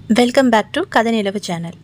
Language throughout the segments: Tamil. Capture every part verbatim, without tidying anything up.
வெல்கம் பேக் டு கதை நிலவு சேனல்.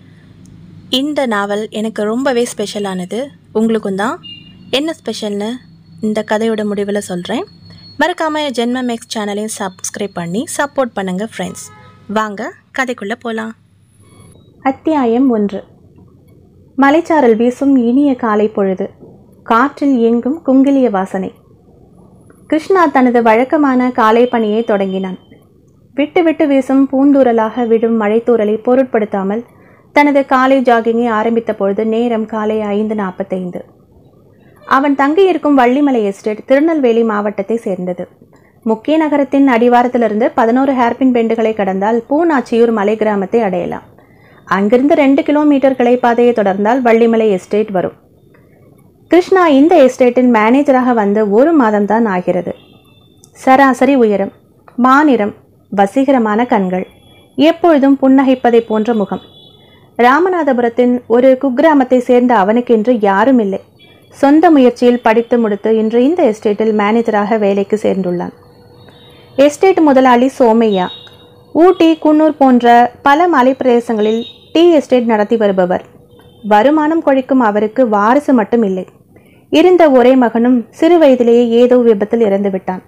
இந்த நாவல் எனக்கு ரொம்பவே ஸ்பெஷலானது. உங்களுக்கும் தான். என்ன ஸ்பெஷல்னு இந்த கதையோட முடிவில் சொல்கிறேன். மறக்காமல் ஜென்மம் எக்ஸ் சேனலையும் சப்ஸ்கிரைப் பண்ணி சப்போர்ட் பண்ணுங்கள் ஃப்ரெண்ட்ஸ். வாங்க கதைக்குள்ளே போகலாம். அத்தியாயம் ஒன்று. மலைச்சாரல் வீசும் இனிய காலை பொழுது. காற்றில் எங்கும் குங்கிலிய வாசனை. கிருஷ்ணா தனது வழக்கமான காலை பணியை தொடங்கினான். விட்டு விட்டு வீசும் பூந்தூரலாக விடும் மழைத்தூரலை பொருட்படுத்தாமல் தனது காலை ஜாகிங்கை ஆரம்பித்த பொழுது நேரம் காலை ஐந்து நாற்பத்தைந்து. அவன் தங்கியிருக்கும் வள்ளிமலை எஸ்டேட் திருநெல்வேலி மாவட்டத்தை சேர்ந்தது. முக்கிய நகரத்தின் அடிவாரத்திலிருந்து பதினோரு ஹேர்பின் பெண்டுகளை கடந்தால் பூநாச்சியூர் மலை கிராமத்தை அடையலாம். அங்கிருந்து ரெண்டு கிலோமீட்டர் கிளை பாதையை தொடர்ந்தால் வள்ளிமலை எஸ்டேட் வரும். கிருஷ்ணா இந்த எஸ்டேட்டில் மேனேஜராக வந்து ஒரு மாதம்தான் ஆகிறது. சராசரி உயரம், மாநிறம், வசீகரமான கண்கள், எப்பொழுதும் புன்னகைப்பதை போன்ற முகம். ராமநாதபுரத்தின் ஒரு குக்கிராமத்தை சேர்ந்த அவனுக்கென்று யாரும் இல்லை. சொந்த முயற்சியில் படித்து முடித்து இன்று இந்த எஸ்டேட்டில் மேனேஜராக வேலைக்கு சேர்ந்துள்ளான். எஸ்டேட் முதலாளி சோமையா. ஊட்டி, குன்னூர் போன்ற பல மலை பிரதேசங்களில் டீ எஸ்டேட் நடத்தி வருபவர். வருமானம் கொழிக்கும் அவருக்கு வாரிசு மட்டும் இல்லை. இருந்த ஒரே மகனும் சிறு வயதிலேயே ஏதோ விபத்தில் இறந்து விட்டான்.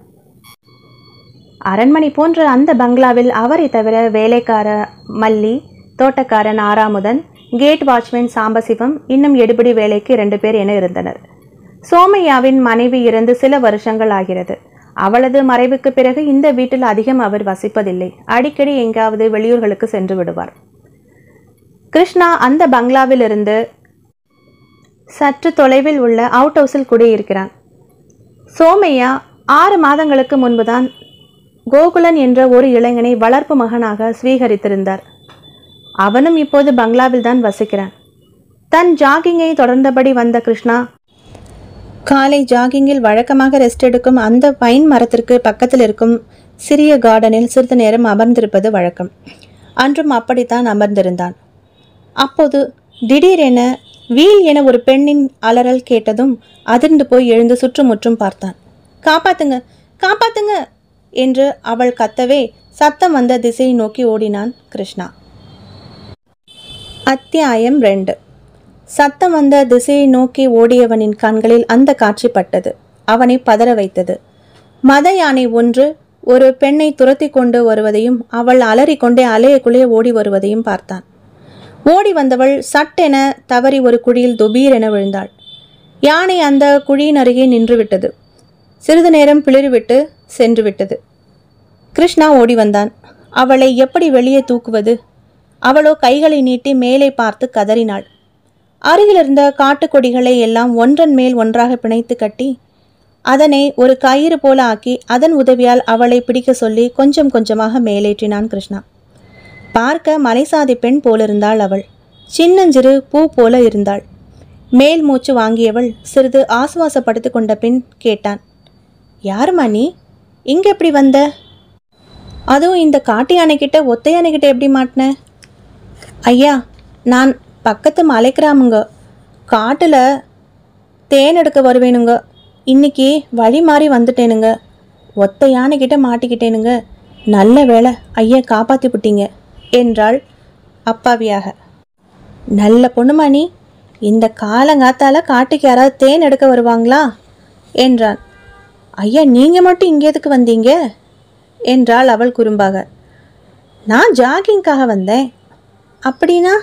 அரண்மனை போன்ற அந்த பங்களாவில் அவரை தவிர வேலைக்கார மல்லி, தோட்டக்காரன் ஆறாமுதன், கேட் வாட்ச்மேன் சாம்பசிவம், இன்னும் எடுபிடி வேலைக்கு இரண்டு பேர் என இருந்தனர். சோமையாவின் மனைவி இறந்து சில வருஷங்கள் ஆகிறது. அவளது மறைவுக்கு பிறகு இந்த வீட்டில் அதிகம் அவர் வசிப்பதில்லை. அடிக்கடி எங்காவது வெளியூர்களுக்கு சென்று விடுவார். கிருஷ்ணா அந்த பங்களாவில் இருந்து சற்று தொலைவில் உள்ள அவுட் ஹவுஸில் குடியிருக்கிறான். சோமையா ஆறு மாதங்களுக்கு முன்புதான் கோகுலன் என்ற ஒரு இளைஞனை வளர்ப்பு மகனாக ஸ்வீகரித்திருந்தார். அவனும் இப்போது பங்களாவில் தான் வசிக்கிறான். தன் ஜாகிங்கை தொடர்ந்தபடி வந்த கிருஷ்ணா காலை ஜாகிங்கில் வழக்கமாக ரெஸ்ட் எடுக்கும் அந்த பைன் மரத்திற்கு பக்கத்தில் இருக்கும் சிறிய கார்டனில் சிறிது நேரம் அமர்ந்திருப்பது வழக்கம். அன்றும் அப்படித்தான் அமர்ந்திருந்தான். அப்போது திடீரென வீல் என ஒரு பெண்ணின் அலறல் கேட்டதும் அதிர்ந்து போய் எழுந்து சுற்றுமுற்றும் பார்த்தான். காப்பாத்துங்க, காப்பாத்துங்க என்று அவள் கத்தவே சத்தம் வந்த திசையை நோக்கி ஓடினான் கிருஷ்ணா. அத்தியாயம் ரெண்டு. சத்தம் வந்த திசையை நோக்கி ஓடியவனின் கண்களில் அந்த காட்சி பட்டது. அவனை பதற வைத்தது. மத யானை ஒன்று ஒரு பெண்ணை துரத்தி கொண்டு வருவதையும் அவள் அலறிக்கொண்டே அலையக்குள்ளே ஓடி வருவதையும் பார்த்தான். ஓடி வந்தவள் சட்டென தவறி ஒரு குழியில் துபீரென விழுந்தாள். யானை அந்த குழியின் அருகே நின்று விட்டது. சிறிது நேரம் பிளிர்விட்டு சென்று விட்டது. கிருஷ்ணா ஓடி வந்தான். அவளை எப்படி வெளியே தூக்குவது? அவளோ கைகளை நீட்டி மேலே பார்த்து கதறினாள். அருகிலிருந்த காட்டுக்கொடிகளை எல்லாம் ஒன்றன் மேல் ஒன்றாக பிணைத்து கட்டி அதனை ஒரு கயிறு போல ஆக்கி அதன் உதவியால் அவளை பிடிக்க சொல்லி கொஞ்சம் கொஞ்சமாக மேலேற்றினான் கிருஷ்ணா. பார்க்க மலைசாதி பெண் போலிருந்தாள் அவள். சின்னஞ்சிறு பூ போல இருந்தாள். மேல் மூச்சு வாங்கியவள் சிறிது ஆசுவாசப்படுத்தி கொண்ட பின் கேட்டான், யாருமா நீ? இங்க எப்படி வந்த? அதுவும் இந்த காட்டு யானைக்கிட்ட ஒத்த யானைக்கிட்ட எப்படி மாட்டின? ஐயா, நான் பக்கத்து மலை கிராமங்க. காட்டில் தேன் எடுக்க வருவேனுங்க. இன்னைக்கு வழி மாறி வந்துட்டேனுங்க. ஒத்த யானைக்கிட்ட மாட்டிக்கிட்டேனுங்க. நல்ல வேலை ஐயா காப்பாற்றி விட்டீங்க என்றாள் அப்பாவியாக. நல்ல பொண்ணுமா நீ. இந்த காலங்காத்தால காட்டுக்கு யாராவது தேன் எடுக்க வருவாங்களா என்றான். ஐயா, நீங்கள் மட்டும் இங்கே எதுக்கு வந்தீங்க என்றாள் அவள் குறும்பாக. நான் ஜாகிங்காக வந்தேன். அப்படின்னா?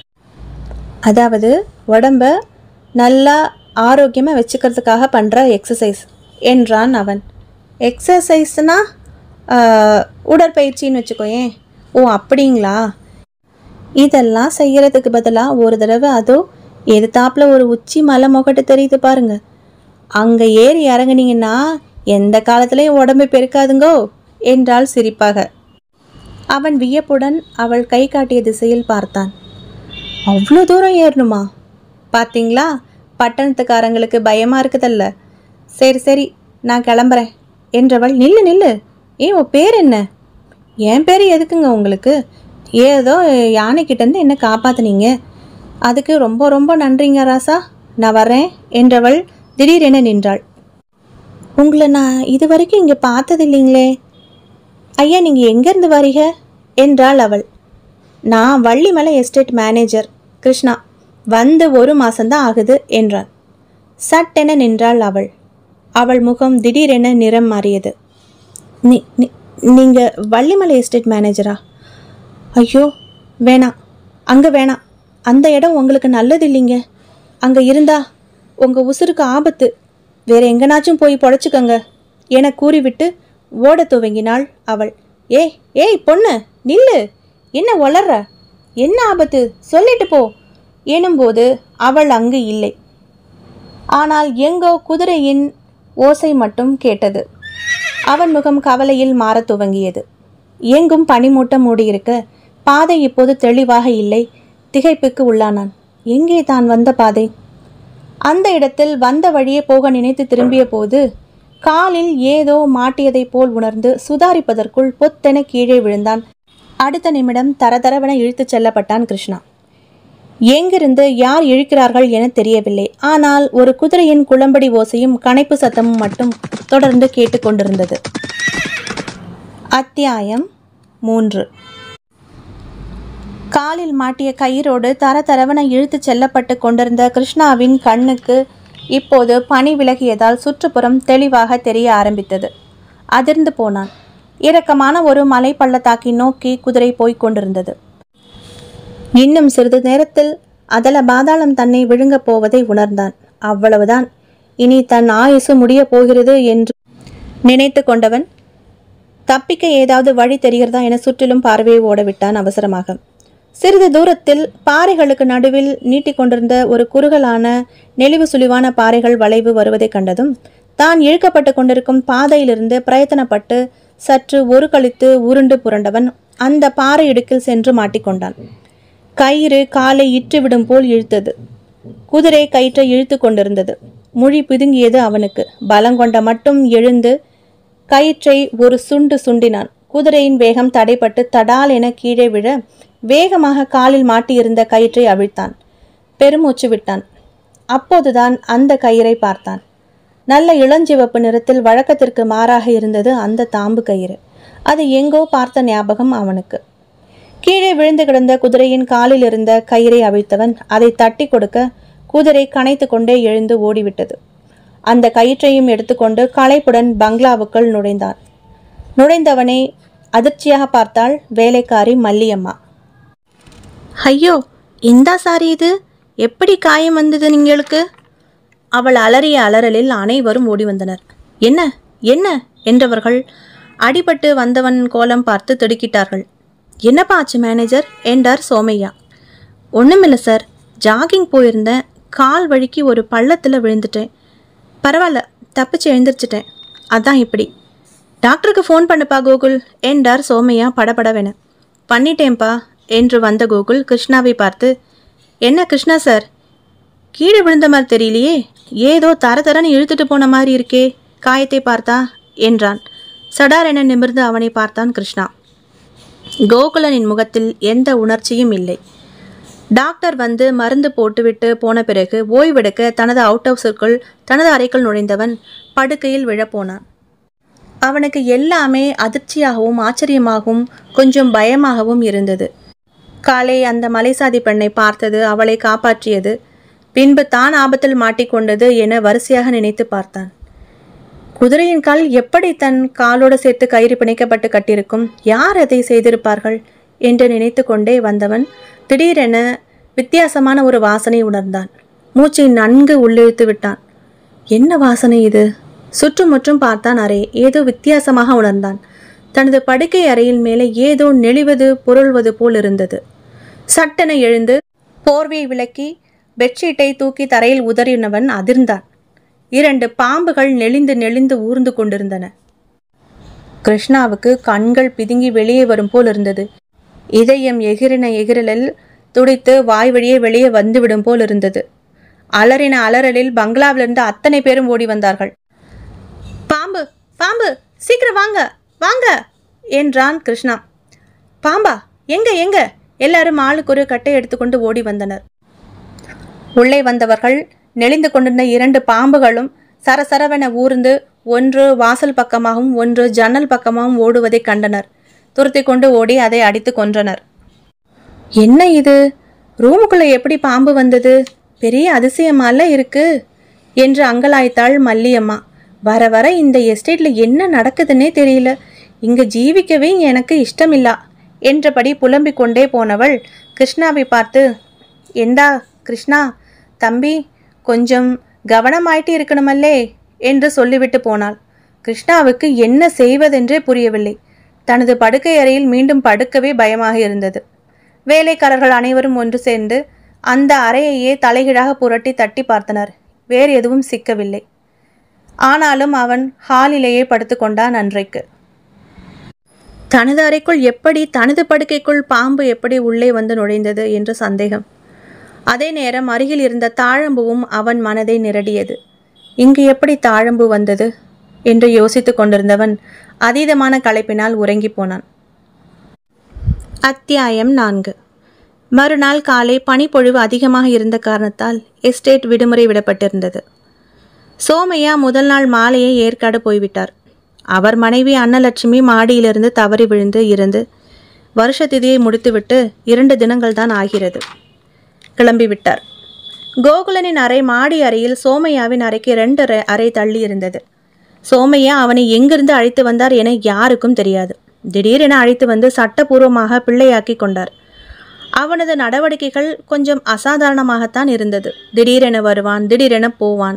அதாவது உடம்ப நல்லா ஆரோக்கியமாக வச்சுக்கிறதுக்காக பண்ணுற எக்ஸசைஸ் என்றான் அவன். எக்ஸசைஸ்னா உடற்பயிற்சின்னு வச்சுக்கோயேன். ஓ அப்படிங்களா? இதெல்லாம் செய்கிறதுக்கு பதிலாக ஒரு தடவை அதோ எதிர்த்தாப்புல ஒரு உச்சி மலை முகட்டு தெரியுது பாருங்க, அங்கே ஏறி இறங்குனீங்கன்னா எந்த காலத்துலேயும் உடம்பு பெருக்காதுங்கோ என்றாள் சிரிப்பாக. அவன் வியப்புடன் அவள் கை காட்டிய திசையில் பார்த்தான். அவ்வளோ தூரம் ஏறணுமா? பார்த்தீங்களா, பட்டணத்துக்காரங்களுக்கு பயமாக இருக்குதல்ல. சரி சரி, நான் கிளம்புறேன் என்றவள். நில்லு நில்லு, ஏன் உன் பேர் என்ன? என் பேர் எதுக்குங்க உங்களுக்கு? ஏதோ யானைக்கிட்டேருந்து என்ன காப்பாற்றினீங்க, அதுக்கு ரொம்ப ரொம்ப நன்றிங்க ராசா. நான் வரேன் என்றவள் திடீரென நின்றாள். உங்களை நான் இது வரைக்கும் இங்கே பார்த்தது இல்லைங்களே. ஐயா, நீங்கள் எங்கேருந்து வரீங்க என்றாள் அவள். நான் வள்ளிமலை எஸ்டேட் மேனேஜர் கிருஷ்ணா, வந்து ஒரு மாசம்தான் ஆகுது என்றான். சட்டென நின்றாள் அவள். அவள் முகம் திடீரென நிறம் மாறியது. நீ நீங்க வள்ளிமலை எஸ்டேட் மேனேஜரா? ஐயோ வேணாம், அங்கே வேணாம். அந்த இடம் உங்களுக்கு நல்லது இல்லைங்க. அங்கே இருந்தா உங்கள் உசுருக்கு ஆபத்து. வேற எங்கனாச்சும் போய் பொழைச்சிக்கங்க என கூறிவிட்டு ஓட துவங்கினாள் அவள். ஏய் ஏய் பொண்ணு நில்லு, என்ன வளர்ற? என்ன ஆபத்து சொல்லிட்டு போ எனும்போது அவள் அங்கு இல்லை. ஆனால் எங்கோ குதிரையின் ஓசை மட்டும் கேட்டது. அவன் முகம் கவலையில் மாற துவங்கியது. எங்கும் பனிமூட்டம் மூடியிருக்க பாதை இப்போது தெளிவாக இல்லை. திகைப்புக்கு உள்ளானான். எங்கே தான் வந்த பாதை? அந்த இடத்தில் வந்த வழியே போக நினைத்து திரும்பிய போது காலில் ஏதோ மாட்டியதை போல் உணர்ந்து சுதாரிப்பதற்குள் பொத்தென கீழே விழுந்தான். அடுத்த நிமிடம் தரதரவென இழுத்துச் செல்லப்பட்டான் கிருஷ்ணா. எங்கிருந்து யார் இழுக்கிறார்கள் என தெரியவில்லை. ஆனால் ஒரு குதிரையின் குளம்படி ஓசையும் கனைப்பு சத்தமும் மட்டும் தொடர்ந்து கேட்டுக்கொண்டிருந்தது. அத்தியாயம் மூன்று. காலில் மாட்டிய கயிறோடு தரதரவென இழுத்துச் செல்லப்பட்டு கொண்டிருந்த கிருஷ்ணாவின் கண்ணுக்கு இப்போது பனி விலகியதால் சுற்றுப்புறம் தெளிவாக தெரிய ஆரம்பித்தது. அதிர்ந்து போனான். இறக்கமான ஒரு மலை பள்ளத்தாக்கை நோக்கி குதிரை போய்க் கொண்டிருந்தது. இன்னும் சிறிது நேரத்தில் அதல பாதாளம் தன்னை விழுங்கப் போவதை உணர்ந்தான். அவ்வளவுதான், இனி தன் ஆயுசு முடிய போகிறது என்று நினைத்து கொண்டவன் தப்பிக்க ஏதாவது வழி தெரிகிறதா என சுற்றிலும் பார்வையை ஓடவிட்டான் அவசரமாக. சிறிது தூரத்தில் பாறைகளுக்கு நடுவில் நீட்டிக்கொண்டிருந்த ஒரு குறுகலான நெளிவு சுழிவான பாறைகள் வளைவு வருவதை கண்டதும் தான் இழுக்கப்பட்டு கொண்டிருக்கும் பாதையிலிருந்து பிரயத்தனப்பட்டு சற்று ஒரு கழித்து உருண்டு புரண்டவன் அந்த பாறை இடுக்கில் சென்று மாட்டிக்கொண்டான். கயிறு காலை இற்றுவிடும் போல் இழுத்தது. குதிரை கயிற்றை இழுத்து கொண்டிருந்தது. முழி பிதுங்கியது அவனுக்கு. பலங்கொண்ட மட்டும் எழுந்து கயிற்றை ஒரு சுண்டு சுண்டினான். குதிரையின் வேகம் தடைப்பட்டு தடால் என கீழே விழ வேகமாக காலில் மாட்டியிருந்த கயிற்றை அவிழ்த்தான். பெருமூச்சு விட்டான். அப்போதுதான் அந்த கயிறை பார்த்தான். நல்ல இளஞ்சிவப்பு நிறத்தில் வழக்கத்திற்கு மாறாக இருந்தது அந்த தாம்பு கயிறு. அது எங்கோ பார்த்த ஞாபகம் அவனுக்கு. கீழே விழுந்து கிடந்த குதிரையின் காலில் இருந்த கயிறை அவிழ்த்தவன் அதை தட்டி கொடுக்க குதிரை கனைத்து கொண்டே எழுந்து ஓடிவிட்டது. அந்த கயிற்றையும் எடுத்துக்கொண்டு களைப்புடன் பங்களாவுக்குள் நுழைந்தான். நுழைந்தவனை அதிர்ச்சியாக பார்த்தாள் வேலைக்காரி மல்லியம்மா. ஐயோ, இந்தா சாரி, இது எப்படி காயம் வந்தது நீங்களுக்கு? அவள் அலறிய அலறலில் அனைவரும் ஓடி வந்தனர். என்ன என்ன என்றவர்கள் அடிபட்டு வந்தவன் கோலம் பார்த்து திடுக்கிட்டார்கள். என்னப்பா ஆச்சு மேனேஜர் என்றார் சோமையா. ஒன்றுமில்லை சார், ஜாகிங் போயிருந்தேன், கால் வழிக்கு ஒரு பள்ளத்தில் விழுந்துட்டேன். பரவாயில்ல, தப்பிச்சு எழுந்திரிச்சிட்டேன், அதான் இப்படி. டாக்டருக்கு ஃபோன் பண்ணுப்பா கோகுல் என்றார் சோமையா படபடவென. பண்ணிட்டேன்ப்பா என்று வந்த கோகுல் கிருஷ்ணாவை பார்த்து, என்ன கிருஷ்ணா சார், கீழே விழுந்த மாதிரி தெரியலையே, ஏதோ தர தரன்னு இழுத்துட்டு போன மாதிரி இருக்கே, காயத்தை பார்த்தா என்றான். சடார் என நிமிர்ந்து அவனை பார்த்தான் கிருஷ்ணா. கோகுலனின் முகத்தில் எந்த உணர்ச்சியும் இல்லை. டாக்டர் வந்து மருந்து போட்டுவிட்டு போன பிறகு ஓய்வெடுக்க தனது அவுட் ஹவுஸிற்குள் தனது அறைக்குள் நுழைந்தவன் படுக்கையில் விழப்போனான். அவனுக்கு எல்லாமே அதிர்ச்சியாகவும் ஆச்சரியமாகவும் கொஞ்சம் பயமாகவும் இருந்தது. காலை அந்த மலைசாதி பெண்ணை பார்த்தது, அவளை காப்பாற்றியது, பின்பு தான் ஆபத்தில் மாட்டிக்கொண்டது என வரிசையாக நினைத்து பார்த்தான். குதிரையின் கால் எப்படி தன் காலோடு சேர்த்து கயிறு பிணைக்கப்பட்டு கட்டியிருக்கும்? யார் அதை செய்திருப்பார்கள் என்று நினைத்து கொண்டே வந்தவன் திடீரென வித்தியாசமான ஒரு வாசனை உணர்ந்தான். மூச்சை நன்கு உள்ளிழுத்து விட்டான். என்ன வாசனை இது? சுற்றுமுற்றும் பார்த்தான். அறை ஏதோ வித்தியாசமாக உணர்ந்தான். தனது படுக்கை அறையில் மேலே ஏதோ நெளிவது பொருள்வது போல் இருந்தது. சட்டென எழுந்து போர்வையை விலக்கி பெட்ஷீட்டை தூக்கி தரையில் உதறினவன் அதிர்ந்தான். இரண்டு பாம்புகள் நெளிந்து நெளிந்து ஊர்ந்து கொண்டிருந்தன. கிருஷ்ணாவுக்கு கண்கள் பிதுங்கி வெளியே வரும் போல் இருந்தது. இதயம் எகிரின எகிரலில் துடித்து வாய் வழியே வெளியே வந்துவிடும் போல் இருந்தது. அலறின அலறலில் பங்களாவிலிருந்து அத்தனை பேரும் ஓடி வந்தார்கள். பாம்பு பாம்பு, சீக்கிரம் வாங்க வாங்க என்றான் கிருஷ்ணா. பாம்பா? எங்க எங்க? எல்லாரும் ஆளுக்கு ஒரு கட்டை எடுத்துக்கொண்டு ஓடி வந்தனர். உள்ளே வந்தவர்கள் நெளிந்து கொண்டிருந்த இரண்டு பாம்புகளும் சரசரவென ஊர்ந்து ஒன்று வாசல் பக்கமாகவும் ஒன்று ஜன்னல் பக்கமாகவும் ஓடுவதை கண்டனர். துரத்தி கொண்டு ஓடி அதை அடித்து கொன்றனர். என்ன இது, ரூமுக்குள்ள எப்படி பாம்பு வந்தது? பெரிய அதிசயமால இருக்கு என்று அங்கலாய்த்தாள் மல்லியம்மா. வர வர இந்த எஸ்டேட்ல என்ன நடக்குதுன்னே தெரியல. இங்க ஜீவிக்கவே எனக்கு இஷ்டமில்லா என்றபடி புலம்பிக் கொண்டே போனவள் கிருஷ்ணாவை பார்த்து, எந்தா கிருஷ்ணா தம்பி, கொஞ்சம் கவனமாயிட்டு இருக்கணுமல்லே என்று சொல்லிவிட்டு போனாள். கிருஷ்ணாவுக்கு என்ன செய்வதென்றே புரியவில்லை. தனது படுக்கை அறையில் மீண்டும் படுக்கவே பயமாக இருந்தது. வேலைக்காரர்கள் அனைவரும் ஒன்று சேர்ந்து அந்த அறையையே தலைகீழாக புரட்டி தட்டி பார்த்தனர். வேறு எதுவும் சிக்கவில்லை. ஆனாலும் அவன் ஹாலிலேயே படுத்து கொண்டான். அன்றைக்கு தனது அறைக்குள் எப்படி, தனது படுக்கைக்குள் பாம்பு எப்படி உள்ளே வந்து நுழைந்தது என்று சந்தேகம். அதே நேரம் அருகில் இருந்த தாழம்புவும் அவன் மனதை நிரடியது. இங்கு எப்படி தாழம்பு வந்தது என்று யோசித்து கொண்டிருந்தவன் அதீதமான களைப்பினால் உறங்கி போனான். அத்தியாயம் நான்கு. மறுநாள் காலை பனிப்பொழிவு அதிகமாக இருந்த காரணத்தால் எஸ்டேட் விடுமுறை விடப்பட்டிருந்தது. சோமையா முதல் நாள் மாலையே ஏற்காடு போய்விட்டார். அவர் மனைவி அன்னலட்சுமி மாடியிலிருந்து தவறி விழுந்து இருந்து வருஷ திதியை முடித்துவிட்டு இரண்டு தினங்கள் தான் ஆகிறது. கிளம்பிவிட்டார். கோகுலனின் அறை மாடி அறையில் சோமையாவின் அறைக்கு ரெண்டு அறை தள்ளி இருந்தது. சோமையா அவனை எங்கிருந்து அழைத்து வந்தார் என யாருக்கும் தெரியாது. திடீரென அழைத்து வந்து சட்டபூர்வமாக பிள்ளையாக்கி கொண்டார். அவனது நடவடிக்கைகள் கொஞ்சம் அசாதாரணமாகத்தான் இருந்தது. திடீரென வருவான், திடீரென போவான்.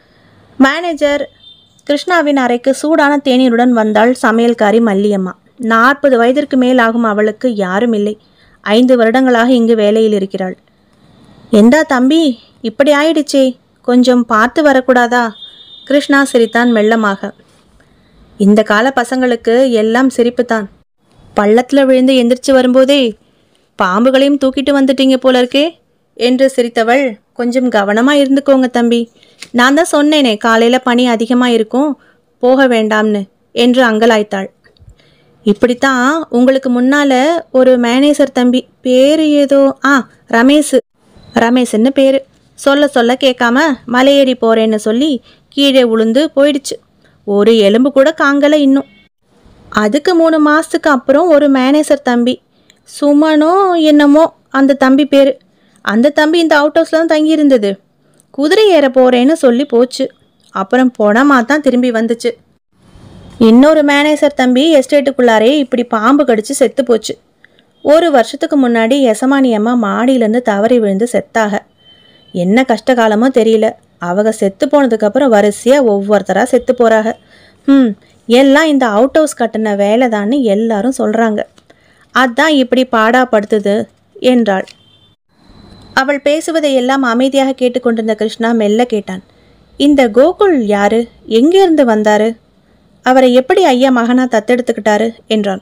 மேனேஜர் கிருஷ்ணாவின் அறைக்கு சூடான தேநீருடன் வந்தாள் சமையல்காரி மல்லியம்மா. நாற்பது வயதிற்கு மேல் ஆகும் அவளுக்கு யாரும் இல்லை. ஐந்து வருடங்களாக இங்கு வேலையில் இருக்கிறாள். எந்தா தம்பி, இப்படி ஆயிடுச்சே, கொஞ்சம் பார்த்து வரக்கூடாதா? கிருஷ்ணா சிரித்தான் மெல்லமாக. இந்த கால பசங்களுக்கு எல்லாம் சிரிப்புத்தான். பள்ளத்தில் விழுந்து எந்திரிச்சு வரும்போதே பாம்புகளையும் தூக்கிட்டு வந்துட்டீங்க போல இருக்கே என்று சிரித்தவள், கொஞ்சம் கவனமாக இருந்துக்கோங்க தம்பி, நான் தான் சொன்னேனே காலையில் பனி அதிகமாக இருக்கும், போக வேண்டாம்னு என்று அங்கலாய்த்தாள். இப்படித்தான் உங்களுக்கு முன்னால் ஒரு மேனேஜர் தம்பி, பேர் ஏதோ ஆ ரமேஷ் ரமேஷ்ன்னு பேர், சொல்ல சொல்ல கேட்காம மலையேறி போகிறேன்னு சொல்லி கீழே உளுந்து போயிடுச்சு. ஒரு எலும்பு கூட காங்கலை இன்னும். அதுக்கு மூணு மாதத்துக்கு அப்புறம் ஒரு மேனேஜர் தம்பி, சுமனோ என்னமோ அந்த தம்பி பேர், அந்த தம்பி இந்த அவுட் ஹவுஸில் தான் தங்கியிருந்தது. குதிரை ஏற போகிறேன்னு சொல்லி போச்சு. அப்புறம் போனமா தான் திரும்பி வந்துச்சு. இன்னொரு மேனேஜர் தம்பி எஸ்டேட்டுக்குள்ளாரே இப்படி பாம்பு கடிச்சு செத்து போச்சு. ஒரு வருஷத்துக்கு முன்னாடி எசமானி அம்மா மாடியிலேருந்து தவறி விழுந்து செத்தாக. என்ன கஷ்டகாலமோ தெரியல. அவங்க செத்து போனதுக்கப்புறம் வரிசையாக ஒவ்வொருத்தராக செத்து போகிறாங்க. ம் எல்லாம் இந்த அவுட் ஹவுஸ் கட்டின வேலை தான்னு எல்லாரும் சொல்கிறாங்க. அதான் இப்படி பாடாப்படுத்துது என்றாள். அவள் பேசுவதை எல்லாம் அமைதியாக கேட்டுக்கொண்டிருந்த கிருஷ்ணா மெல்ல கேட்டான். இந்த கோகுல் யாரு, எங்கேருந்து வந்தாரு, அவரை எப்படி ஐயா மகனா தத்தெடுத்துக்கிட்டாரு என்றான்.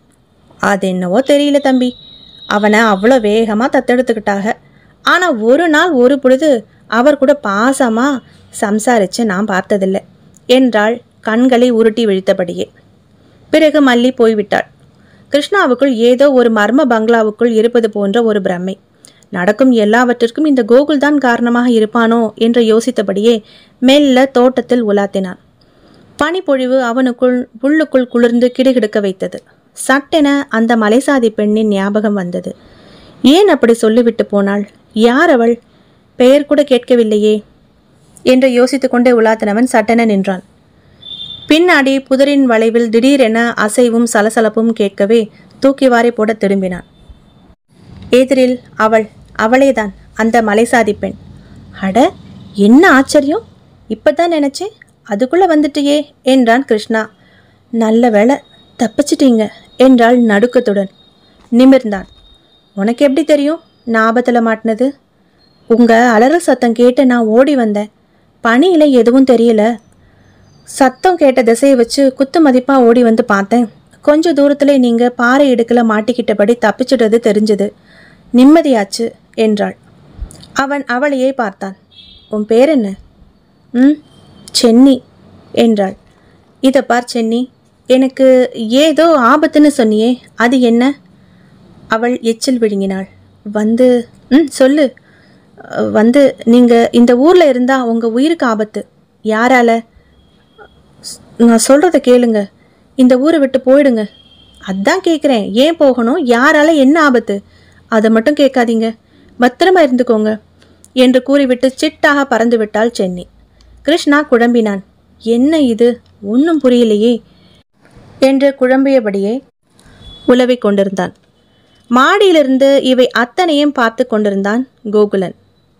அது என்னவோ தெரியல தம்பி, அவனை அவ்வளோ வேகமாக தத்தெடுத்துக்கிட்டாக. ஆனால் ஒரு நாள் ஒரு பொழுது அவர் கூட பாசமாக சம்சாரித்து நான் பார்த்ததில்லை என்றாள் கண்களை உருட்டி விழித்தபடியே. பிறகு மல்லி போய்விட்டாள். கிருஷ்ணாவுக்குள் ஏதோ ஒரு மர்ம பங்களாவுக்குள் இருப்பது போன்ற ஒரு பிரமை. நடக்கும் எல்லாவற்றிற்கும் இந்த கோகுல் தான் காரணமாக இருப்பானோ என்று யோசித்தபடியே மெல்ல தோட்டத்தில் உலாத்தினான். பனிப்பொழிவு அவனுக்குள் உள்ளுக்குள் குளிர்ந்து கிடுகிடுக்க வைத்தது. சட்டென அந்த மலைசாதி பெண்ணின் ஞாபகம் வந்தது. ஏன் அப்படி சொல்லிவிட்டு போனாள்? யார் அவள்? பெயர் கூட கேட்கவில்லையே என்று யோசித்து கொண்டே உலாத்தினவன் சட்டென நின்றான். பின்னாடி புதரின் வளைவில் திடீரென அசைவும் சலசலப்பும் கேட்கவே தூக்கி வாரி போட திரும்பினான். எதிரில் அவள், அவளேதான் அந்த மலைசாதி பெண். அட, என்ன ஆச்சரியம், இப்பதான் நினைச்சேன், அதுக்குள்ள வந்துட்டியே என்றான் கிருஷ்ணா. நல்ல வேளை தப்பிச்சிட்டீங்க என்றாள் நடுக்கத்துடன். நிமிர்ந்தான். உனக்கு எப்படி தெரியும் ஞாபகத்தில் மாட்டினது? உங்க அலறல் சத்தம் கேட்டு நான் ஓடி வந்தேன். பனியில எதுவும் தெரியல. சத்தம் கேட்ட திசையை வச்சு குத்து மதிப்பா ஓடி வந்து பார்த்தேன். கொஞ்ச தூரத்துல நீங்க பாறை இடுக்கல மாட்டிக்கிட்டபடி தப்பிச்சிடுறது தெரிஞ்சது. நிம்மதியாச்சு என்றாள். அவன் அவளையே பார்த்தான். உன் பேர் என்ன? ம் சென்னி என்றாள். இதை பார் சென்னி, எனக்கு ஏதோ ஆபத்துன்னு சொன்னியே, அது என்ன? அவள் எச்சில் விழுங்கினாள். வந்து ம் சொல்லு. வந்து நீங்கள் இந்த ஊரில் இருந்தால் உங்கள் உயிருக்கு ஆபத்து. யாரால? நான் சொல்கிறத கேளுங்க, இந்த ஊரை விட்டு போயிடுங்க. அதான் கேட்குறேன், ஏன் போகணும், யாரால, என்ன ஆபத்து? அதை மட்டும் கேட்காதீங்க, பத்திரமா இருந்துக்கோங்க என்று கூறிவிட்டு சிட்டாக பறந்து விட்டாள் சென்னி. கிருஷ்ணா குழம்பினான். என்ன இது, ஒன்றும் புரியலையே என்று குழம்பியபடியே உலவிக் கொண்டிருந்தான். மாடியிலிருந்து இவை அத்தனையும் பார்த்து கொண்டிருந்தான் கோகுலன்.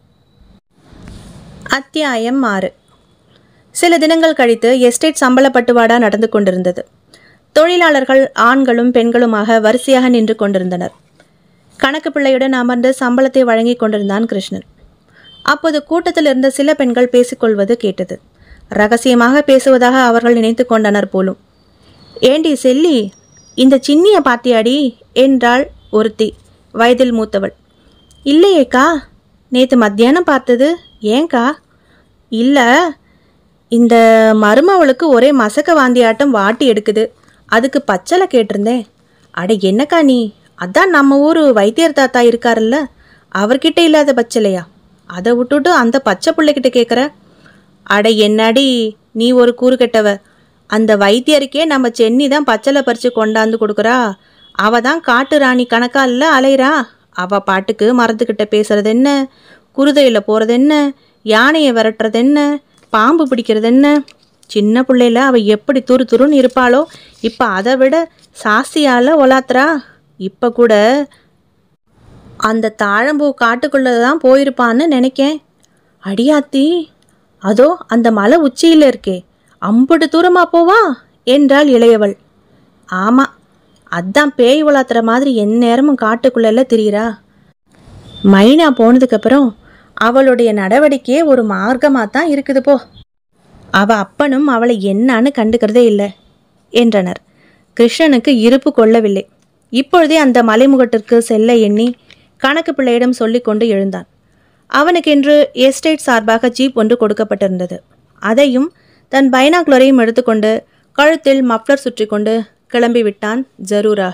அத்தியாயம் ஆறு. சில தினங்கள் கழித்து எஸ்டேட் சம்பள பட்டுவாடா நடந்து கொண்டிருந்தது. தொழிலாளர்கள் ஆண்களும் பெண்களுமாக வரிசையாக நின்று கொண்டிருந்தனர். கணக்கு பிள்ளையுடன் அமர்ந்து சம்பளத்தை வழங்கி கொண்டிருந்தான் கிருஷ்ணன். அப்போது கூட்டத்தில் இருந்த சில பெண்கள் பேசிக்கொள்வது கேட்டது. ரகசியமாக பேசுவதாக அவர்கள் நினைத்து கொண்டனர் போலும். ஏண்டி செல்லி, இந்த சின்னிய பாத்தியாடி என்றாள் ஒருத்தி, வயதில் மூத்தவள். இல்லையேக்கா, நேற்று மத்தியானம் பார்த்தது. ஏங்கா? இல்லை, இந்த மருமவளுக்கு ஒரே மசக்க வாந்தியாட்டம் வாட்டி எடுக்குது, அதுக்கு பச்சளை கேட்டிருந்தேன். அட என்னக்கா நீ, அதான் நம்ம ஊர் வைத்தியர் தாத்தா இருக்காருல்ல, அவர்கிட்ட இல்லாத பச்சளையா? அதை விட்டுட்டு அந்த பச்சை பிள்ளைகிட்ட கேட்குற? அட என்னடி நீ ஒரு கூறு கெட்டவ. அந்த வைத்தியருக்கே நம்ம சென்னி தான் பச்சளை பறித்து கொண்டாந்து கொடுக்குறா. அவ தான் காட்டு ராணி கணக்கா இல்லை அலையிறா. அவள் பாட்டுக்கு மரத்துக்கிட்ட பேசுறது என்ன, குருதையில் போகிறது என்ன, யானையை விரட்டுறது என்ன, பாம்பு பிடிக்கிறது என்ன. சின்ன பிள்ளையில அவள் எப்படி துரு துருன்னு இருப்பாளோ, இப்போ அதை விட சாஸ்தியால் ஒலாத்துறா. இப்போ கூட அந்த தாழம்பூ காட்டுக்குள்ளே தான் போயிருப்பான்னு நினைக்கேன். அடியாத்தி, அதோ அந்த மலை உச்சியில் இருக்கே, அம்புட்டு தூரமா போவா என்றாள் இளையவள். ஆமாம், அதான் பேய் உலாத்துற மாதிரி எந்நேரமும் காட்டுக்குள்ள திரியிறா. மைனா போனதுக்கப்புறம் அவளுடைய நடவடிக்கையே ஒரு மார்க்கமாக தான் இருக்குது போ. அவள் அப்பனும் அவளை என்னான்னு கண்டுக்கிறதே இல்லை என்றனர். கிருஷ்ணனுக்கு இருப்பு கொள்ளவில்லை. இப்பொழுதே அந்த மலைமுகட்டிற்கு செல்ல எண்ணி கணக்கு பிள்ளையிடம் சொல்லி கொண்டு எழுந்தான். அவனுக்கென்று எஸ்டேட் சார்பாக ஜீப் ஒன்று கொடுக்கப்பட்டிருந்தது. அதையும் தன் பைனாகுலரையும் எடுத்துக்கொண்டு கழுத்தில் மப்ளர் சுற்றி கொண்டு கிளம்பி விட்டான் ஜரூராக.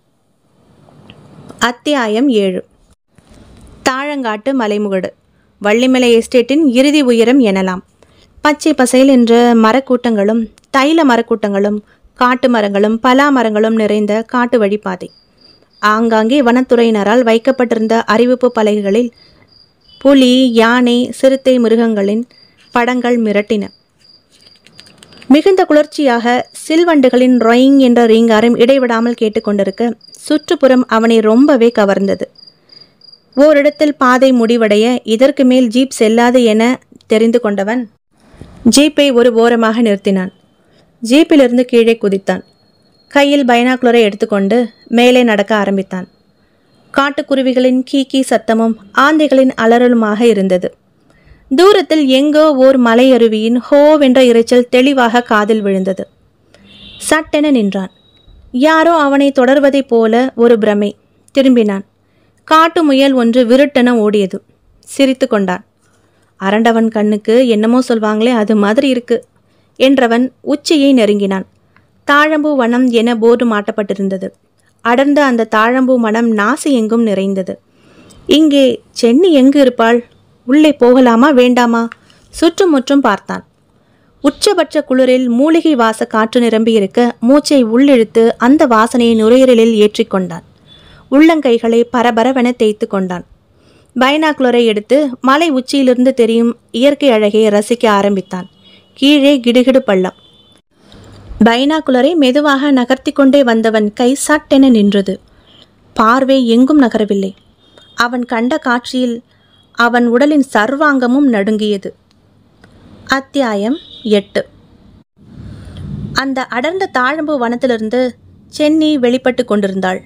அத்தியாயம் ஏழு. தாழங்காட்டு மலைமுகடு, வள்ளிமலை எஸ்டேட்டின் இறுதி உயரம் எனலாம். பச்சை பசையில் என்ற மரக்கூட்டங்களும் தைல மரக்கூட்டங்களும் காட்டு மரங்களும் பலா மரங்களும் நிறைந்த காட்டு வழிபாதை. ஆங்காங்கே வனத்துறையினரால் வைக்கப்பட்டிருந்த அறிவிப்பு பலகைகளில் புலி, யானை, சிறுத்தை மிருகங்களின் படங்கள் மிரட்டின. மிகுந்த குளிர்ச்சியாக சில்வண்டுகளின் ரொயிங் என்ற ரீங்காரம் இடைவிடாமல் கேட்டுக்கொண்டிருக்க சுற்றுப்புறம் அவனை ரொம்பவே கவர்ந்தது. ஓரிடத்தில் பாதை முடிவடைய இதற்கு மேல் ஜீப் செல்லாது என தெரிந்து கொண்டவன் ஜீப்பை ஒரு ஓரமாக நிறுத்தினான். ஜீப்பிலிருந்து கீழே குதித்தான். கையில் பைனாகுலரை எடுத்துக்கொண்டு மேலே நடக்க ஆரம்பித்தான். காட்டுக்குருவிகளின் கீக்கி சத்தமும் ஆந்தைகளின் அலறலுமாக இருந்தது. தூரத்தில் எங்கோ ஓர் மலையருவியின் ஹோவென்ற இரைச்சல் தெளிவாக காதில் விழுந்தது. சட்டென நின்றான். யாரோ அவனை தொடர்வதைப் போல ஒரு பிரமை. திரும்பினான். காட்டு முயல் ஒன்று விருட்டென ஓடியது. சிரித்து கொண்டான். அரண்டவன் கண்ணுக்கு என்னமோ சொல்வாங்களே, அது மாதிரி இருக்கு என்றவன் உச்சியை நெருங்கினான். தாழம்பூ வனம் என போர்டு மாட்டப்பட்டிருந்தது. அடர்ந்த அந்த தாழம்பூ மனம் நாசி எங்கும் நிறைந்தது. இங்கே சென்னி எங்கு இருப்பாள்? உள்ளே போகலாமா வேண்டாமா? சுற்றுமுற்றும் பார்த்தான். உச்சபட்ச குளிரில் மூலிகை வாச காற்று நிரம்பி இருக்க மூச்சை உள்ளிழுத்து அந்த வாசனையை நுரையீரலில் ஏற்றிக்கொண்டான். உள்ளங்கைகளை பரபரவென தேய்த்து கொண்டான். பைனாகுலரை எடுத்து மலை உச்சியிலிருந்து தெரியும் இயற்கை அழகை ரசிக்க ஆரம்பித்தான். கீழே கிடுகிடு பள்ளம். பைனாகுலரை மெதுவாக நகர்த்தி கொண்டே வந்தவன் கை சட்டென நின்றது. பார்வை எங்கும் நகரவில்லை. அவன் கண்ட காட்சியில் அவன் உடலின் சர்வாங்கமும் நடுங்கியது. அத்தியாயம் எட்டு. அந்த அடர்ந்த தாழம்பு வனத்திலிருந்து சென்னி வெளிப்பட்டு கொண்டிருந்தாள்.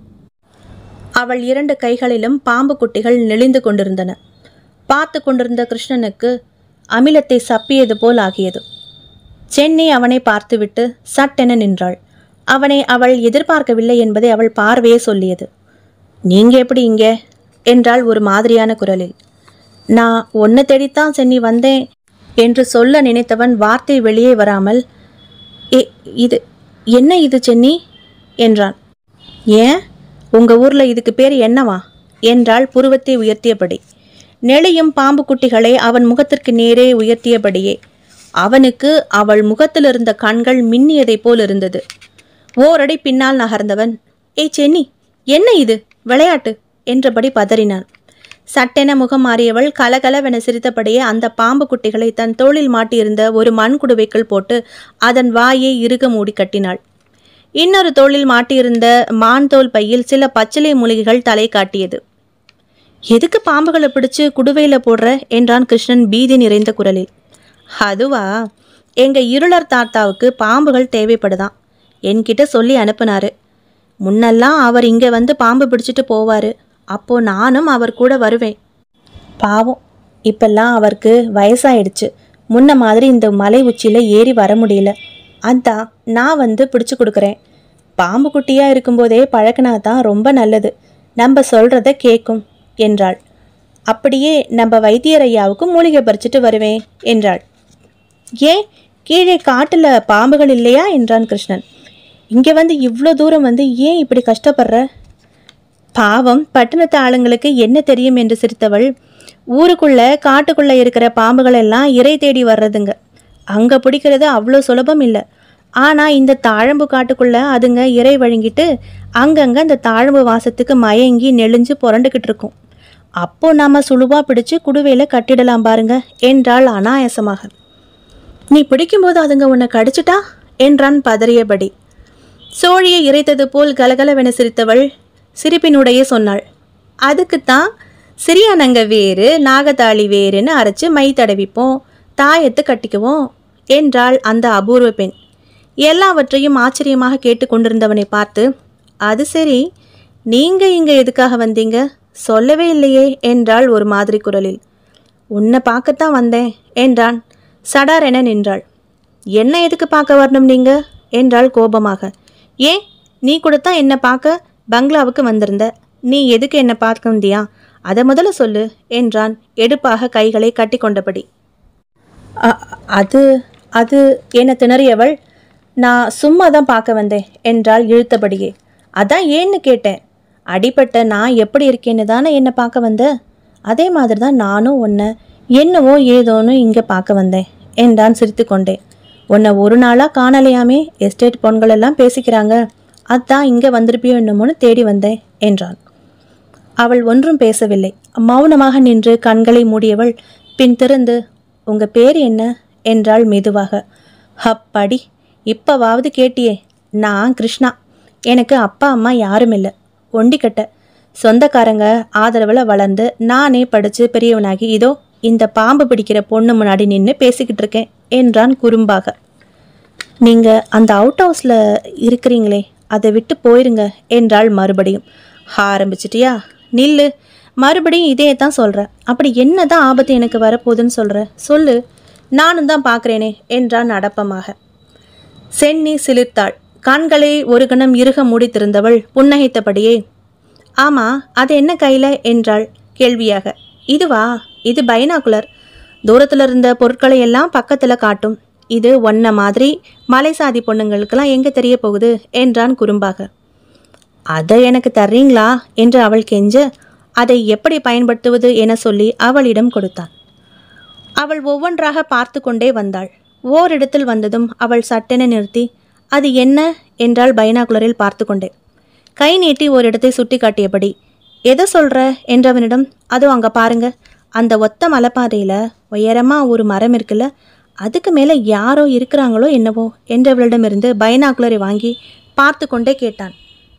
அவள் இரண்டு கைகளிலும் பாம்பு குட்டிகள் நெளிந்து கொண்டிருந்தன. பார்த்து கொண்டிருந்த கிருஷ்ணனுக்கு அமிலத்தை சப்பியது போல் ஆகியது. சென்னி அவனை பார்த்துவிட்டு சட்டென நின்றாள். அவனை அவள் எதிர்பார்க்கவில்லை என்பதை அவள் பார்வையே சொல்லியது. நீங்க எப்படி இங்கே என்றாள் ஒரு மாதிரியான குரலில். நான் ஒன்று தேடித்தான் சென்னி வந்தேன் என்று சொல்ல நினைத்தவன் வார்த்தை வெளியே வராமல், ஏ இது என்ன இது சென்னி என்றான். ஏன், உங்க ஊர்ல இதுக்கு பேர் என்னவா என்றாள் புருவத்தை உயர்த்தியபடி. நெளியும் பாம்பு குட்டிகளை அவன் முகத்திற்கு நேரே உயர்த்தியபடியே அவனுக்கு அவள் முகத்தில் இருந்த கண்கள் மின்னியதை போல் இருந்தது. ஓரடி பின்னால் நகர்ந்தவன், ஏய் சென்னி, என்ன இது விளையாட்டு என்றபடி பதறினான். சட்டென முகம் மாறியவள் கலகலவென சிரித்தபடியே அந்த பாம்பு குட்டிகளை தன் தோளில் மாட்டியிருந்த ஒரு மண் குடுவைக்குள் போட்டு அதன் வாயை இறுக மூடி கட்டினாள். இன்னொரு தோளில் மாட்டியிருந்த மான் தோல் பையில் சில பச்சிலை மூலிகைகள் தலை காட்டியது. எதுக்கு பாம்புகளை பிடிச்சு குடுவையில போடுற என்றான் கிருஷ்ணன் பீதி நிறைந்த குரலில். அதுவா, எங்க இருளர் தாத்தாவுக்கு பாம்புகள் தேவைப்படுதான், என்கிட்ட சொல்லி அனுப்புனாரு. முன்னெல்லாம் அவர் இங்கே வந்து பாம்பு பிடிச்சிட்டு போவார். அப்போ நானும் அவர் கூட வருவேன். பாவம், இப்பெல்லாம் அவருக்கு வயசாயிடுச்சு. முன்ன மாதிரி இந்த மலை உச்சியில் ஏறி வர முடியல. அதான் நான் வந்து பிடிச்சு கொடுக்குறேன். பாம்பு குட்டியாக இருக்கும்போதே பழக்கினா தான் ரொம்ப நல்லது. நம்ம சொல்கிறத கேட்கும் என்றாள். அப்படியே நம்ம வைத்தியர் ஐயாவுக்கும் மூலிகை பறிச்சிட்டு வருவேன் என்றாள். ஏன், கீழே காட்டில் பாம்புகள் இல்லையா என்றான் கிருஷ்ணன். இங்கே வந்து இவ்வளோ தூரம் வந்து ஏன் இப்படி கஷ்டப்படுற? பாவம், பட்டணத்து ஆளுங்களுக்கு என்ன தெரியும் என்று சிரித்தவள், ஊருக்குள்ளே காட்டுக்குள்ளே இருக்கிற பாம்புகள் எல்லாம் இறை தேடி வர்றதுங்க. அங்கே பிடிக்கிறது அவ்வளோ சுலபம் இல்லை. ஆனால் இந்த தாழம்பு காட்டுக்குள்ளே அதுங்க இறை வழங்கிட்டு அங்கங்கே அந்த தாழம்பு வாசத்துக்கு மயங்கி நெளிஞ்சு புரண்டுக்கிட்டு இருக்கும். அப்போ நாம் சுழுவாக பிடிச்சு குடுவையில் கட்டிடலாம் பாருங்க என்றாள் அனாயாசமாக. நீ பிடிக்கும்போது அதுங்க உன்னை கடிச்சிட்டா என்றான் பதறியபடி. சோழியை இறைத்தது போல் கலகலவென சிரித்தவள் சிரிப்பினுடைய சொன்னாள். அதுக்குத்தான் சிறியானங்க வேறு நாகதாளி வேறுன்னு அரைச்சு மை தடவிப்போம், தாயத்து கட்டிக்குவோம் என்றாள் அந்த அபூர்வ பெண். எல்லாவற்றையும் ஆச்சரியமாக கேட்டு கொண்டிருந்தவனை பார்த்து, அது சரி, நீங்க இங்க எதுக்காக வந்தீங்க, சொல்லவே இல்லையே என்றாள் ஒரு மாதிரி குரலில். உன்னை பார்க்கத்தான் வந்தேன் என்றான். சடார் என நின்றாள். என்ன எதுக்கு பார்க்க வரணும் நீங்க என்றாள் கோபமாக. ஏன், நீ கூடத்தான் என்னை பார்க்க பங்களாவுக்கு வந்திருந்த. நீ எதுக்கு என்னை பார்க்க வந்தியா, அதை முதல்ல சொல்லு என்றான் எடுப்பாக கைகளை கட்டி கொண்டபடி. அது அது என திணறியவள், நான் சும்மா தான் பார்க்க வந்தேன் என்றாள் இழுத்தபடியே. அதான் ஏன்னு கேட்டேன். அடிப்பட்ட நான் எப்படி இருக்கேன்னு தானே என்னை பார்க்க வந்த. அதே மாதிரி தான் நானும் உன்னை என்னவோ ஏதோன்னு இங்கே பார்க்க வந்தேன் என்றான் சிரித்து கொண்டே. உன்னை ஒரு நாளாக காணலையாமே, எஸ்டேட் பொண்கள் எல்லாம் பேசிக்கிறாங்க, அதான் இங்கே வந்திருப்பியோ என்னமோன்னு தேடி வந்தேன் என்றான். அவள் ஒன்றும் பேசவில்லை. மௌனமாக நின்று கண்களை மூடியவள் பின் திறந்து, உங்க பேர் என்ன என்றாள் மெதுவாக. அப்பாடி, இப்பவாவது கேட்டியே. நான் கிருஷ்ணா. எனக்கு அப்பா அம்மா யாரும் இல்லை, ஒண்டிக்கட்ட. சொந்தக்காரங்க ஆதரவில் வளர்ந்து நானே படித்து பெரியவனாகி இதோ இந்த பாம்பு பிடிக்கிற பொண்ணு முன்னாடி நின்று பேசிக்கிட்டு இருக்கேன் என்றான் குறும்பாக. நீங்கள் அந்த அவுட் ஹவுஸில் இருக்கிறீங்களே, அதை விட்டு போயிருங்க என்றாள் மறுபடியும். ஆரம்பிச்சிட்டியா, நில்லு. மறுபடியும் இதே தான் சொல்கிற. அப்படி என்ன தான் ஆபத்து எனக்கு வரப்போகுதுன்னு சொல்கிற, சொல்லு, நானும் தான் பார்க்குறேனே என்றான் அடப்பமாக. சென்னி சிலிர்த்தாள். கண்களை ஒரு கணம் இறுக மூடித்திருந்தவள் புன்னகைத்தபடியே, ஆமாம், அது என்ன கையில் என்றாள் கேள்வியாக. இதுவா, இது பைனாகுலர். தூரத்தில் இருந்த பொருட்களை எல்லாம் பக்கத்தில் காட்டும். இது ஒன்ன மாதிரி மலை சாதி பொண்ணுங்களுக்கெல்லாம் எங்கே தெரிய போகுது என்றான் குறும்பாக. அதை எனக்கு தர்றீங்களா என்று அவள் கெஞ்ச, அதை எப்படி பயன்படுத்துவது என சொல்லி அவளிடம் கொடுத்தான். அவள் ஒவ்வொன்றாக பார்த்து கொண்டே வந்தாள். ஓரிடத்தில் வந்ததும் அவள் சட்டென நிறுத்தி, அது என்ன என்றாள் பைனாகுலரில் பார்த்து கொண்டே. கை நீட்டி ஓரிடத்தை சுட்டி காட்டியபடி, எதை சொல்கிற என்றவனிடம், அதோ அங்கே பாருங்க, அந்த ஒத்த மலைப்பாதையில் உயரமாக ஒரு மரம் இருக்குல்ல, அதுக்கு மேலே யாரோ இருக்கிறாங்களோ என்னவோ என்றவளிடமிருந்து பைனாகுலரை வாங்கி பார்த்து கொண்டே கேட்டான்.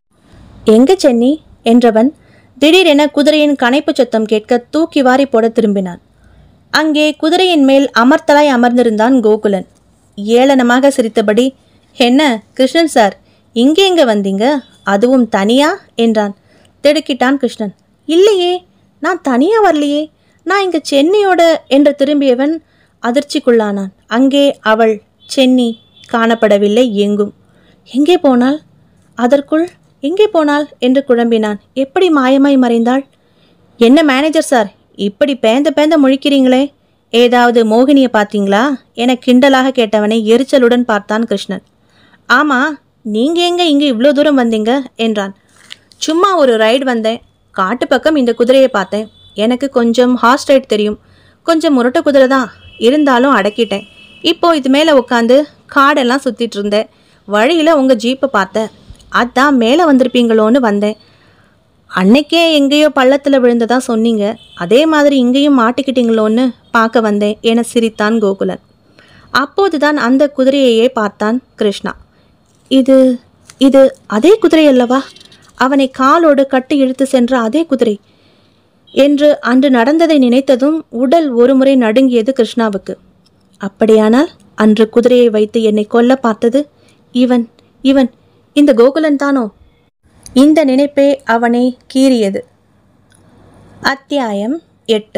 எங்கே சென்னி என்றவன் திடீரென குதிரையின் கனைப்பு சத்தம் கேட்க தூக்கி வாரி போட திரும்பினான். அங்கே குதிரையின் மேல் அமர்த்தலாய் அமர்ந்திருந்தான் கோகுலன். ஏளனமாக சிரித்தபடி, என்ன கிருஷ்ணன் சார், இங்கே எங்கே வந்தீங்க, அதுவும் தனியா என்றான். திடுக்கிட்டான் கிருஷ்ணன். இல்லையே, நான் தனியாக வரலையே, நான் இங்கே சென்னியோட என்று திரும்பியவன் அதிர்ச்சிக்குள்ளானான். அங்கே அவள் சென்னி காணப்படவில்லை எங்கும். எங்கே போனாள், அதற்குள் எங்கே போனாள் என்று குழம்பினான். எப்படி மாயமாய் மறைந்தாள்? என்ன மேனேஜர் சார், இப்படி பேந்த பேந்த முழிக்கிறீங்களே, ஏதாவது மோகினியை பார்த்தீங்களா என கிண்டலாக கேட்டவனை எரிச்சலுடன் பார்த்தான் கிருஷ்ணன். ஆமாம், நீங்கள் எங்கே இங்கே இவ்வளோ தூரம் வந்தீங்க என்றான். சும்மா ஒரு ரைடு வந்தேன். காட்டு பக்கம் இந்த குதிரையை பார்த்தேன். எனக்கு கொஞ்சம் ஹார்ஸ் ரைட் தெரியும். கொஞ்சம் முரட்ட குதிரை தான், இருந்தாலும் அடக்கிட்டேன். இப்போது இது மேலே உட்காந்து காடெல்லாம் சுற்றிட்டு இருந்தேன். வழியில் உங்கள் ஜீப்பை பார்த்தேன். அதான் மேலே வந்திருப்பீங்களோன்னு வந்தேன். அன்னைக்கே எங்கேயோ பள்ளத்தில் விழுந்ததா சொன்னீங்க, அதே மாதிரி இங்கேயும் மாட்டிக்கிட்டீங்களோன்னு பார்க்க வந்தேன் என சிரித்தான் கோகுலன். அப்போதுதான் அந்த குதிரையையே பார்த்தான் கிருஷ்ணா. இது இது அதே குதிரை அல்லவா? அவனை காலோடு கட்டி இழுத்து சென்ற அதே குதிரை என்று அன்று நடந்ததை நினைத்ததும் உடல் ஒருமுறை நடுங்கியது கிருஷ்ணாவுக்கு. அப்படியானால் அன்று குதிரையை வைத்து என்னை கொல்ல பார்த்தது இவன் இவன் இந்த கோகுலன் தானோ? இந்த நினைப்பே அவனை கீறியது. அத்தியாயம் எட்டு.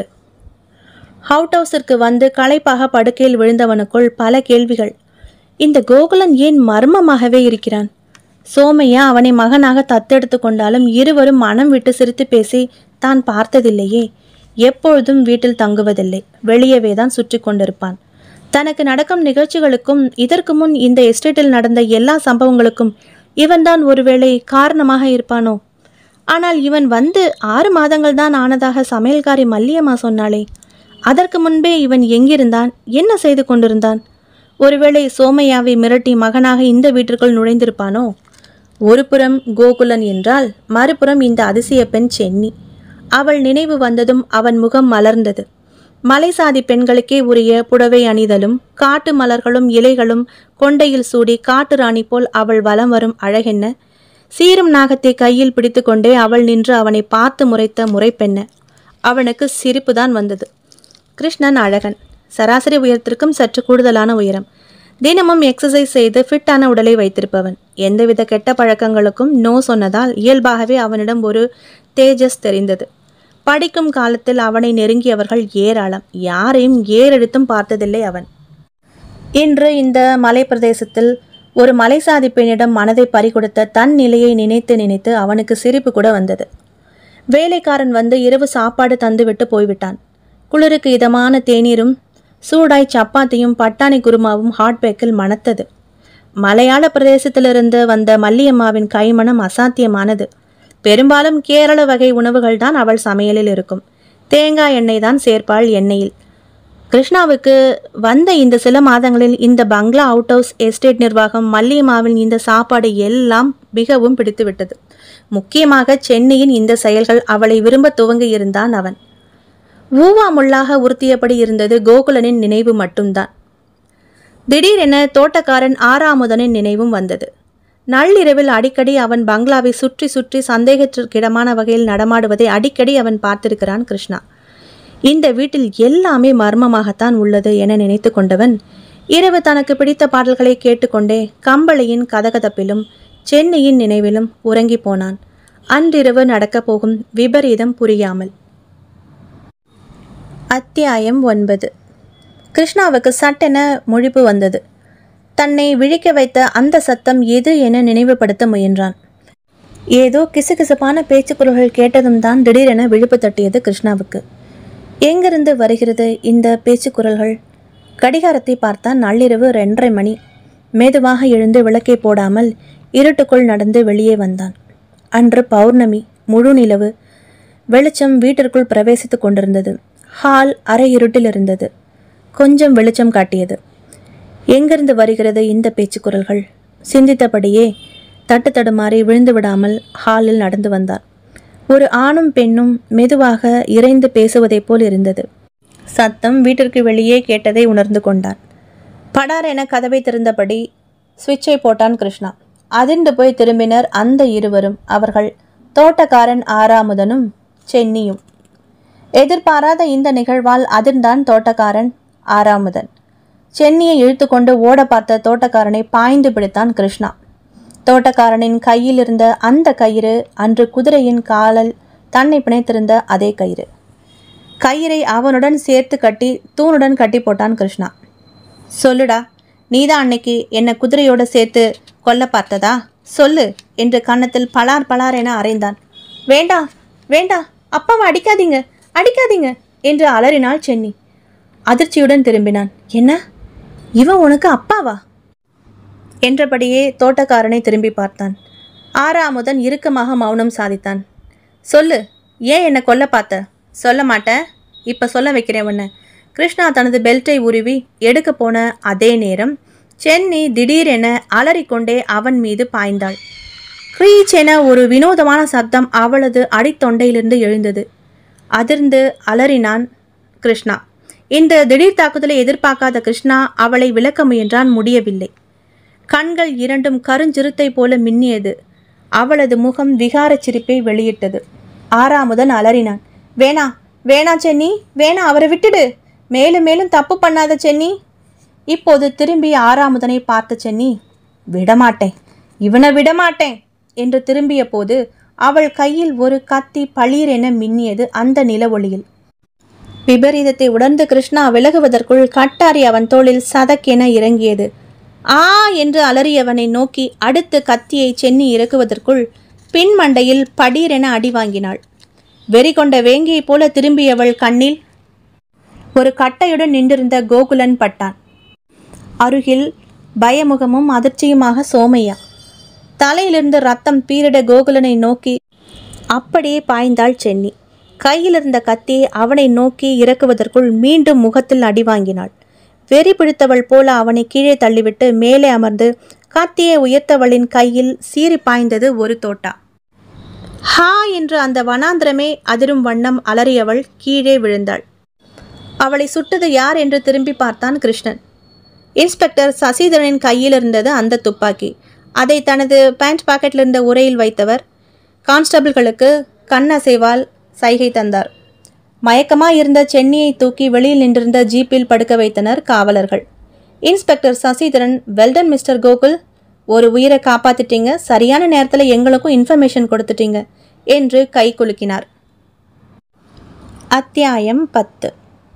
அவுட் ஹவுஸிற்கு வந்து களைப்பாக படுக்கையில் விழுந்தவனுக்குள் பல கேள்விகள். இந்த கோகுலன் ஏன் மர்மமாகவே இருக்கிறான்? சோமையா அவனை மகனாக தத்தெடுத்து கொண்டாலும் இருவரும் மனம் விட்டு சிரித்து பேசி தான் பார்த்ததில்லையே. எப்பொழுதும் வீட்டில் தங்குவதில்லை, வெளியவே தான் சுற்றி கொண்டிருப்பான். தனக்கு நடக்கும் நிகழ்ச்சிகளுக்கும் இதற்கு முன் இந்த எஸ்டேட்டில் நடந்த எல்லா சம்பவங்களுக்கும் இவன்தான் ஒருவேளை காரணமாக இருப்பானோ? ஆனால் இவன் வந்து ஆறு மாதங்கள் தான் ஆனதாக சமையல்காரி மல்லியம்மா சொன்னாளே. அதற்கு முன்பே இவன் எங்கிருந்தான், என்ன செய்து கொண்டிருந்தான்? ஒருவேளை சோமையாவை மிரட்டி மகனாக இந்த வீட்டிற்குள் நுழைந்திருப்பானோ? ஒரு புறம் கோகுலன் என்றால் மறுபுறம் இந்த அதிசய பெண் சென்னி. அவள் நினைவு வந்ததும் அவன் முகம் மலர்ந்தது. மலைசாதி பெண்களுக்கே உரிய புடவை அணிதலும் காட்டு மலர்களும் இலைகளும் கொண்டையில் சூடி காட்டு ராணி போல் அவள் வலம் வரும் அழகென்ன! சீரும் நாகத்தை கையில் பிடித்து கொண்டே அவள் நின்று அவனை பார்த்து முறைத்த முறைப்பெண்ண! அவனுக்கு சிரிப்புதான் வந்தது. கிருஷ்ணன் அழகன், சராசரி உயரத்திற்கும் சற்று கூடுதலான உயரம். தினமும் எக்ஸசைஸ் செய்து ஃபிட்டான உடலை வைத்திருப்பவன். எந்தவித கெட்ட பழக்கங்களுக்கும் நோ சொன்னதால் இயல்பாகவே அவனிடம் ஒரு தேஜஸ் தெரிந்தது. படிக்கும் காலத்தில் அவனை நெருங்கியவர்கள் ஏராளம். யாரையும் ஏறெடுத்தும் பார்த்ததில்லை அவன். இன்று இந்த மலை பிரதேசத்தில் ஒரு மலைசாதி பெண்ணிடம் மனதை பறிகொடுத்த தன் நிலையை நினைத்து நினைத்து அவனுக்கு சிரிப்பு கூட வந்தது. வேலைக்காரன் வந்து இரவு சாப்பாடு தந்துவிட்டு போய்விட்டான். குளிருக்கு இதமான தேநீரும் சூடாய் சப்பாத்தியும் பட்டாணி குருமாவும் ஹாட் பேக்கில் மணத்தது. மலையாள பிரதேசத்திலிருந்து வந்த மல்லியம்மாவின் கைமணம் அசாத்தியமானது. பெரும்பாலும் கேரள வகை உணவுகள் தான் அவள் சமையலில் இருக்கும். தேங்காய் எண்ணெய் தான் சேர்ப்பாள் எண்ணெயில். கிருஷ்ணாவுக்கு வந்த இந்த சில மாதங்களில் இந்த பங்களா அவுட் ஹவுஸ் எஸ்டேட் நிர்வாகம் மல்லியம்மாவின் இந்த சாப்பாடு எல்லாம் மிகவும் பிடித்துவிட்டது. முக்கியமாக சென்னையின் இந்த செயல்கள் அவளை விரும்ப துவங்கி இருந்தான் அவன். ஊவா முள்ளாக உறுத்தியபடி இருந்தது கோகுலனின் நினைவு மட்டும்தான். திடீரென தோட்டக்காரன் ஆறாமுதனின் நினைவும் வந்தது. நள்ளிரவில் அடிக்கடி அவன் பங்களாவை சுற்றி சுற்றி சந்தேகத்திற்கிடமான வகையில் நடமாடுவதை அடிக்கடி அவன் பார்த்திருக்கிறான் கிருஷ்ணா. இந்த வீட்டில் எல்லாமே மர்மமாகத்தான் உள்ளது என நினைத்து கொண்டவன் இரவு தனக்கு பிடித்த பாடல்களை கேட்டுக்கொண்டே கம்பளையின் கதகதப்பிலும் சென்னையின் நினைவிலும் உறங்கி போனான். அன்றிரவு நடக்கப் போகும் விபரீதம் புரியாமல். அத்தியாயம் ஒன்பது. கிருஷ்ணாவுக்கு சட்டென முழிப்பு வந்தது. தன்னை விழிக்க வைத்த அந்த சத்தம் எது என நினைவுபடுத்த முயன்றான். ஏதோ கிசுகிசுப்பான பேச்சுக்குரல்கள் கேட்டதும் தான் திடீரென விழிப்பு தட்டியது கிருஷ்ணாவுக்கு. எங்கிருந்து வருகிறது இந்த பேச்சுக்குரல்கள்? கடிகாரத்தை பார்த்தான். நள்ளிரவு ரெண்டரை மணி. மெதுவாக எழுந்து விளக்கை போடாமல் இருட்டுக்குள் நடந்து வெளியே வந்தான். அன்று பௌர்ணமி, முழு நிலவு. வெளிச்சம் வீட்டிற்குள் பிரவேசித்து கொண்டிருந்தது. ஹால் அரை இருட்டில் இருந்தது. கொஞ்சம் வெளிச்சம் காட்டியது. எங்கிருந்து வருகிறது இந்த பேச்சுக்குரல்கள்? சிந்தித்தபடியே தட்டு தடுமாறி விழுந்து விடாமல் ஹாலில் நடந்து வந்தான். ஒரு ஆணும் பெண்ணும் மெதுவாக இறைந்து பேசுவதைப் போல் இருந்தது. சத்தம் வீட்டிற்கு வெளியே கேட்டதை உணர்ந்து கொண்டான். படார் என கதவை திறந்தபடி சுவிட்சை போட்டான் கிருஷ்ணா. அதிர்ந்து போய் திரும்பினர் அந்த இருவரும். அவர்கள் தோட்டக்காரன் ஆறாமுதனும் சென்னியும். எதிர்பாராத இந்த நிகழ்வால் அதிர்ந்தான் தோட்டக்காரன் ஆறாமுதன். சென்னியை இழுத்து கொண்டு ஓட பார்த்த தோட்டக்காரனை பாய்ந்து பிடித்தான் கிருஷ்ணா. தோட்டக்காரனின் கையில் இருந்த அந்த கயிறு அன்று குதிரையின் காலில் தன்னை பிணைத்திருந்த அதே கயிறு. கயிறை அவனுடன் சேர்த்து கட்டி தூணுடன் கட்டி போட்டான் கிருஷ்ணா. சொல்லுடா, நீதான் அன்னைக்கு என்னை குதிரையோடு சேர்த்து கொல்ல பார்த்ததா? சொல்லு என்று கன்னத்தில் பலார் பலார் என அறைந்தான். வேண்டா வேண்டா, அப்பாவை அடிக்காதீங்க அடிக்காதீங்க என்று அலறினாள் சென்னி. அதிர்ச்சியுடன் திரும்பினான். என்ன, இவன் உனக்கு அப்பாவா என்றபடியே தோட்டக்காரனை திரும்பி பார்த்தான். ஆறாமுதன் இறுக்கமாக மௌனம் சாதித்தான். சொல்லு, ஏன் என்னை கொல்ல பார்த்த? சொல்ல மாட்டேன், இப்போ சொல்ல வைக்கிறேன் ஒன்று. கிருஷ்ணா தனது பெல்ட்டை உருவி எடுக்க போன அதே நேரம் சென்னி திடீரென அலறிக்கொண்டே அவன் மீது பாய்ந்தாள். க்ரீச் என ஒரு வினோதமான சப்தம் அவளது அடித்தொண்டையிலிருந்து எழுந்தது. அதிர்ந்து அலறினான் கிருஷ்ணா. இந்த திடீர் தாக்குதலை எதிர்பார்க்காத கிருஷ்ணா அவளை விளக்க முயன்றான். முடியவில்லை. கண்கள் இரண்டும் கருஞ்சிறுத்தை போல மின்னியது. அவளது முகம் விகாரச் சிரிப்பை வெளியிட்டது. ஆறாமுதன் அலறினான். வேணா வேணா சென்னி, வேணா, அவரை விட்டுடு. மேலும் மேலும் தப்பு பண்ணாத சென்னி. இப்போது திரும்பி ஆறாமுதனை பார்த்த சென்னி, விடமாட்டேன், இவனை விடமாட்டேன் என்று திரும்பிய போது அவள் கையில் ஒரு கத்தி பளீர் என மின்னியது அந்த நில ஒளியில். விபரீதத்தை உணர்ந்து கிருஷ்ணா விலகுவதற்குள் கட்டாரி அவன் தோளில் சதக்கென இறங்கியது. ஆ என்று அலறியவனை நோக்கி அடுத்து கத்தியை சென்னி இறக்குவதற்குள் பின் மண்டையில் படீரென அடி வாங்கினாள். வெறி கொண்ட வேங்கியைப் போல திரும்பியவள் கண்ணில் ஒரு கட்டையுடன் நின்றிருந்த கோகுலன் பட்டான். அருகில் பயமுகமும் அதிர்ச்சியுமாக சோமையா. தலையிலிருந்து ரத்தம் பீரிட கோகுலனை நோக்கி அப்படியே பாய்ந்தாள் சென்னி. கையிலிருந்த கத்தியை அவனை நோக்கி இறக்குவதற்குள் மீண்டும் முகத்தில் அடி வாங்கினாள். வெறி பிடித்தவள் போல அவனை கீழே தள்ளிவிட்டு மேலே அமர்ந்து கத்தியை உயர்த்தவளின் கையில் சீறி பாய்ந்தது ஒரு தோட்டா. ஹா என்று அந்த வனாந்திரமே அதிரும் வண்ணம் அலறியவள் கீழே விழுந்தாள். அவளை சுட்டது யார் என்று திரும்பி பார்த்தான் கிருஷ்ணன். இன்ஸ்பெக்டர் சசிதரனின் கையில் இருந்தது அந்த துப்பாக்கி. அதை தனது பேண்ட் பாக்கெட்டில் இருந்த உரையில் வைத்தவர் கான்ஸ்டபிள்களுக்கு கண்ணசைவால் சைகை தந்தார். மயக்கமாக இருந்த சென்னியை தூக்கி வெளியில் நின்றிருந்த ஜீப்பில் படுக்க வைத்தனர் காவலர்கள். Inspector Sasidharan, well done mister Gokul, ஒரு உயிரை காப்பாத்திட்டீங்க, சரியான நேரத்தில் எங்களுக்கும் இன்ஃபர்மேஷன் கொடுத்துட்டீங்க என்று கை குலுக்கினார். அத்தியாயம் பத்து.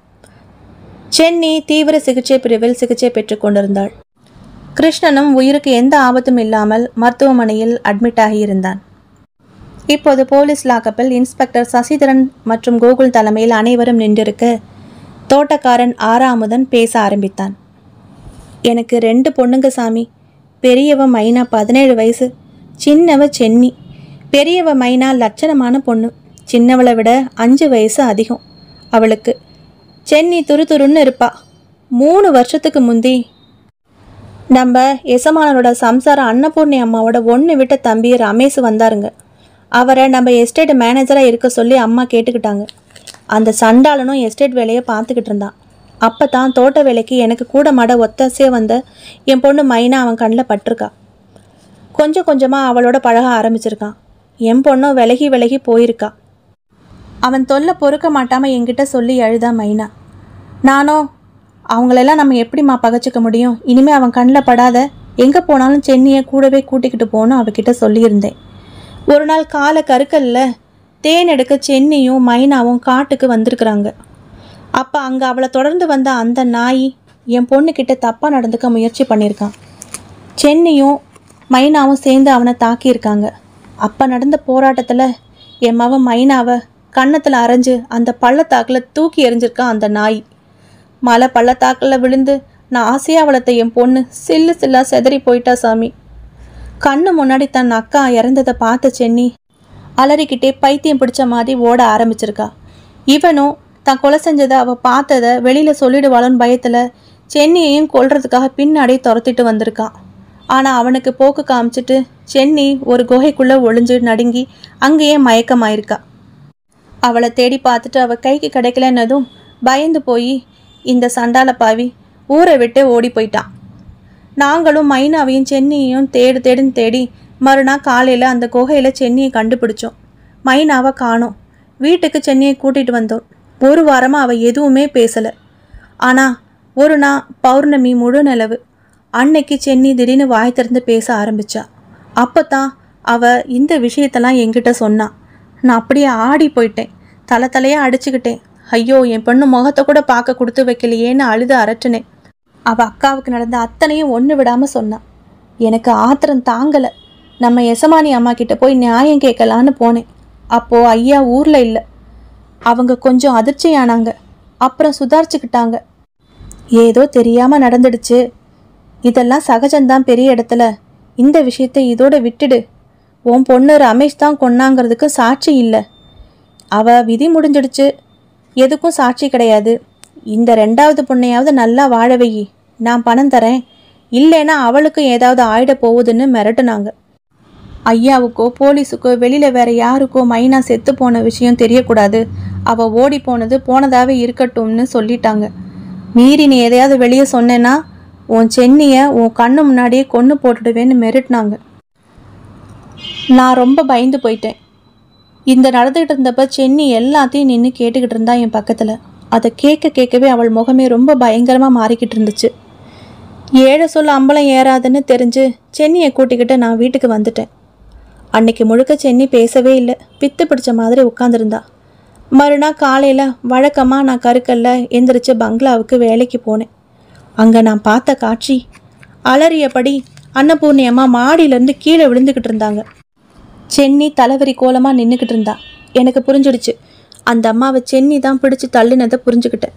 சென்னி தீவிர சிகிச்சை பிரிவில் சிகிச்சை பெற்றுக் கொண்டிருந்தாள். கிருஷ்ணனும் உயிருக்கு எந்த ஆபத்தும் இல்லாமல் மருத்துவமனையில் அட்மிட் ஆகியிருந்தான். இப்போது போலீஸ் லாக்கப்பில் இன்ஸ்பெக்டர் சசிதரன் மற்றும் கோகுல் தலைமையில் அனைவரும் நின்றிருக்க தோட்டக்காரன் ஆறாமுதன் பேச ஆரம்பித்தான். எனக்கு ரெண்டு பொண்ணுங்க சாமி. பெரியவ மைனா பதினேழு வயசு, சின்னவ சென்னி. பெரியவ மைனா லட்சணமான பொண்ணு, சின்னவளை விட அஞ்சு வயசு அதிகம் அவளுக்கு. சென்னி துரு துருன்னு இருப்பா. மூணு வருஷத்துக்கு முந்தி நம்ம எசமானனோட சம்சார அன்னபூர்ணி அம்மாவோட ஒன்று விட்ட தம்பி ரமேஷ் வந்தாருங்க. அவரை நம்ம எஸ்டேட் மேனேஜராக இருக்க சொல்லி அம்மா கேட்டுக்கிட்டாங்க. அந்த சண்டாளனும் எஸ்டேட் வேலையை பார்த்துக்கிட்டு இருந்தான். அப்போ தான் தோட்ட வேலைக்கு எனக்கு கூட மாட ஒத்தாசையாக வந்த என் பொண்ணு மைனா அவன் கண்ணில் பட்டிருக்கா. கொஞ்சம் கொஞ்சமாக அவளோட பழக ஆரம்பிச்சிருக்கான். என் பொண்ணும் விலகி விலகி போயிருக்கா. அவன் தொல்லை பொறுக்க மாட்டாமல் என்கிட்ட சொல்லி அழுதா மைனா. நானும் அவங்களெல்லாம் நம்ம எப்படிம்மா பகச்சிக்க முடியும், இனிமேல் அவன் கண்ணில் படாத, எங்கே போனாலும் சென்னியை கூடவே கூட்டிக்கிட்டு போகணும் அவகிட்ட சொல்லியிருந்தேன். ஒரு நாள் காலை கருக்கல்ல தேன் எடுக்க சென்னியும் மைனாவும் காட்டுக்கு வந்திருக்கிறாங்க. அப்போ அங்கே அவளை தொடர்ந்து வந்த அந்த நாய் என் பொண்ணுக்கிட்ட தப்பாக நடந்துக்க முயற்சி பண்ணியிருக்கான். சென்னியும் மைனாவும் சேர்ந்து அவனை தாக்கியிருக்காங்க. அப்போ நடந்த போராட்டத்தில் என் மவன் மைனாவை கன்னத்தில் அரைஞ்சு அந்த பள்ளத்தாக்கில் தூக்கி எறிஞ்சிருக்கான் அந்த நாய். மலை பள்ளத்தாக்கில் விழுந்து நான் ஆசையாக வளர்த்த என் பொண்ணு சில்லு சில்லா செதறி போயிட்டா சாமி. கண்ணு முன்னாடி தன் அக்கா இறந்ததை பார்த்த சென்னி அலறிக்கிட்டே பைத்தியம் பிடிச்ச மாதிரி ஓட ஆரம்பிச்சிருக்கா. இவனும் தான் கொலை செஞ்சதை அவள் பார்த்ததை வெளியில் சொல்லிடுவாளோன்னு பயத்தில் சென்னியையும் கொல்றதுக்காக பின்னாடியே துரத்திட்டு வந்திருக்கான். ஆனால் அவனுக்கு போக்கு காமிச்சிட்டு சென்னி ஒரு குகைக்குள்ளே ஒளிஞ்சு நடுங்கி அங்கேயே மயக்கமாயிருக்கா. அவளை தேடி பார்த்துட்டு அவள் கைக்கு கிடைக்கலன்னதும் பயந்து போய் இந்த சண்டால பாவி ஊரை விட்டு ஓடி போயிட்டான். நாங்களும் மைனாவையும் சென்னியையும் தேடு தேடுன்னு தேடி மறுநாள் காலையில் அந்த குகையில் சென்னியை கண்டுபிடிச்சோம். மைனாவை காணோம். வீட்டுக்கு சென்னியை கூட்டிகிட்டு வந்தோம். ஒரு வாரமாக அவள் எதுவுமே பேசலை. ஆனால் ஒரு நாள் பௌர்ணமி முழு நிலவு அன்னைக்கு சென்னி திடீர்னு வாய் திறந்து பேச ஆரம்பித்தா. அப்போ தான் அவள் இந்த விஷயத்தெல்லாம் என்கிட்ட சொன்னான். நான் அப்படியே ஆடி போயிட்டேன். தலை தலையாக அடிச்சுக்கிட்டேன். ஐயோ, என் பொண்ணு முகத்தை கூட பார்க்க கொடுத்து வைக்கலையேன்னு அழுது அரட்டினேன். அவள் அக்காவுக்கு நடந்த அத்தனையும் ஒன்று விடாமல் சொன்னான். எனக்கு ஆத்திரம் தாங்கலை. நம்ம எசமானி அம்மா கிட்ட போய் நியாயம் கேட்கலான்னு போனேன். அப்போது ஐயா ஊரில் இல்லை. அவங்க கொஞ்சம் அதிர்ச்சியானாங்க. அப்புறம் சுதாரிச்சுக்கிட்டாங்க. ஏதோ தெரியாமல் நடந்துடுச்சு, இதெல்லாம் சகஜம்தான் பெரிய இடத்துல, இந்த விஷயத்தை இதோட விட்டுடு. உன் பொண்ணு ரமேஷ் தான் கொன்னாங்கிறதுக்கு சாட்சி இல்லை. அவள் விதி முடிஞ்சிடுச்சு, எதுக்கும் சாட்சி கிடையாது. இந்த ரெண்டாவது பொண்ணையாவது நல்லா வாழ வை, நான் பணம் தரேன், இல்லைன்னா அவளுக்கும் ஏதாவது ஆயிட போகுதுன்னு மிரட்டுனாங்க. ஐயாவுக்கோ போலீஸுக்கோ வெளியில் வேற யாருக்கோ மைனா செத்து போன விஷயம் தெரியக்கூடாது, அவள் ஓடி போனது போனதாகவே இருக்கட்டும்னு சொல்லிட்டாங்க. மீறி நீ எதையாவது வெளியே சொன்னேன்னா உன் சென்னியை உன் கண்ணு முன்னாடியே கொன்று போட்டுடுவேன்னு மிரட்டினாங்க. நான் ரொம்ப பயந்து போயிட்டேன். இந்த நடந்துக்கிட்டு இருந்தப்ப சென்னி எல்லாத்தையும் நின்று கேட்டுக்கிட்டு இருந்தா என் பக்கத்தில். அதை கேட்க கேட்கவே அவள் முகமே ரொம்ப பயங்கரமாக மாறிக்கிட்டு இருந்துச்சு. ஏழை சொல்ல அம்பலம் ஏறாதுன்னு தெரிஞ்சு சென்னியை கூட்டிக்கிட்டு நான் வீட்டுக்கு வந்துட்டேன். அன்னைக்கு முழுக்க சென்னி பேசவே இல்லை, பித்து பிடிச்ச மாதிரி உட்காந்துருந்தா. மறுநாள் காலையில் வழக்கமாக நான் கருக்கல்ல எந்திரிச்சு பங்களாவுக்கு வேலைக்கு போனேன். அங்கே நான் பார்த்த காட்சி, அலறியபடி அன்னபூர்ணி அம்மா மாடியிலேருந்து கீழே விழுந்துக்கிட்டு இருந்தாங்க. சென்னி தலைவரி கோலமாக நின்றுக்கிட்டு இருந்தா. எனக்கு புரிஞ்சிடுச்சு, அந்த அம்மாவை சென்னி தான் பிடிச்சி தள்ளினதை புரிஞ்சுக்கிட்டேன்.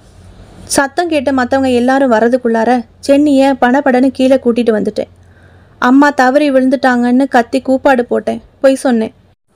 சத்தம் கேட்டு மற்றவங்க எல்லாரும் வர்றதுக்குள்ளார சென்னியை படபடன்னு கீழே கூட்டிகிட்டு வந்துட்டேன். அம்மா தவறி விழுந்துட்டாங்கன்னு கத்தி கூப்பாடு போட்டேன், பொய் சொன்னேன்.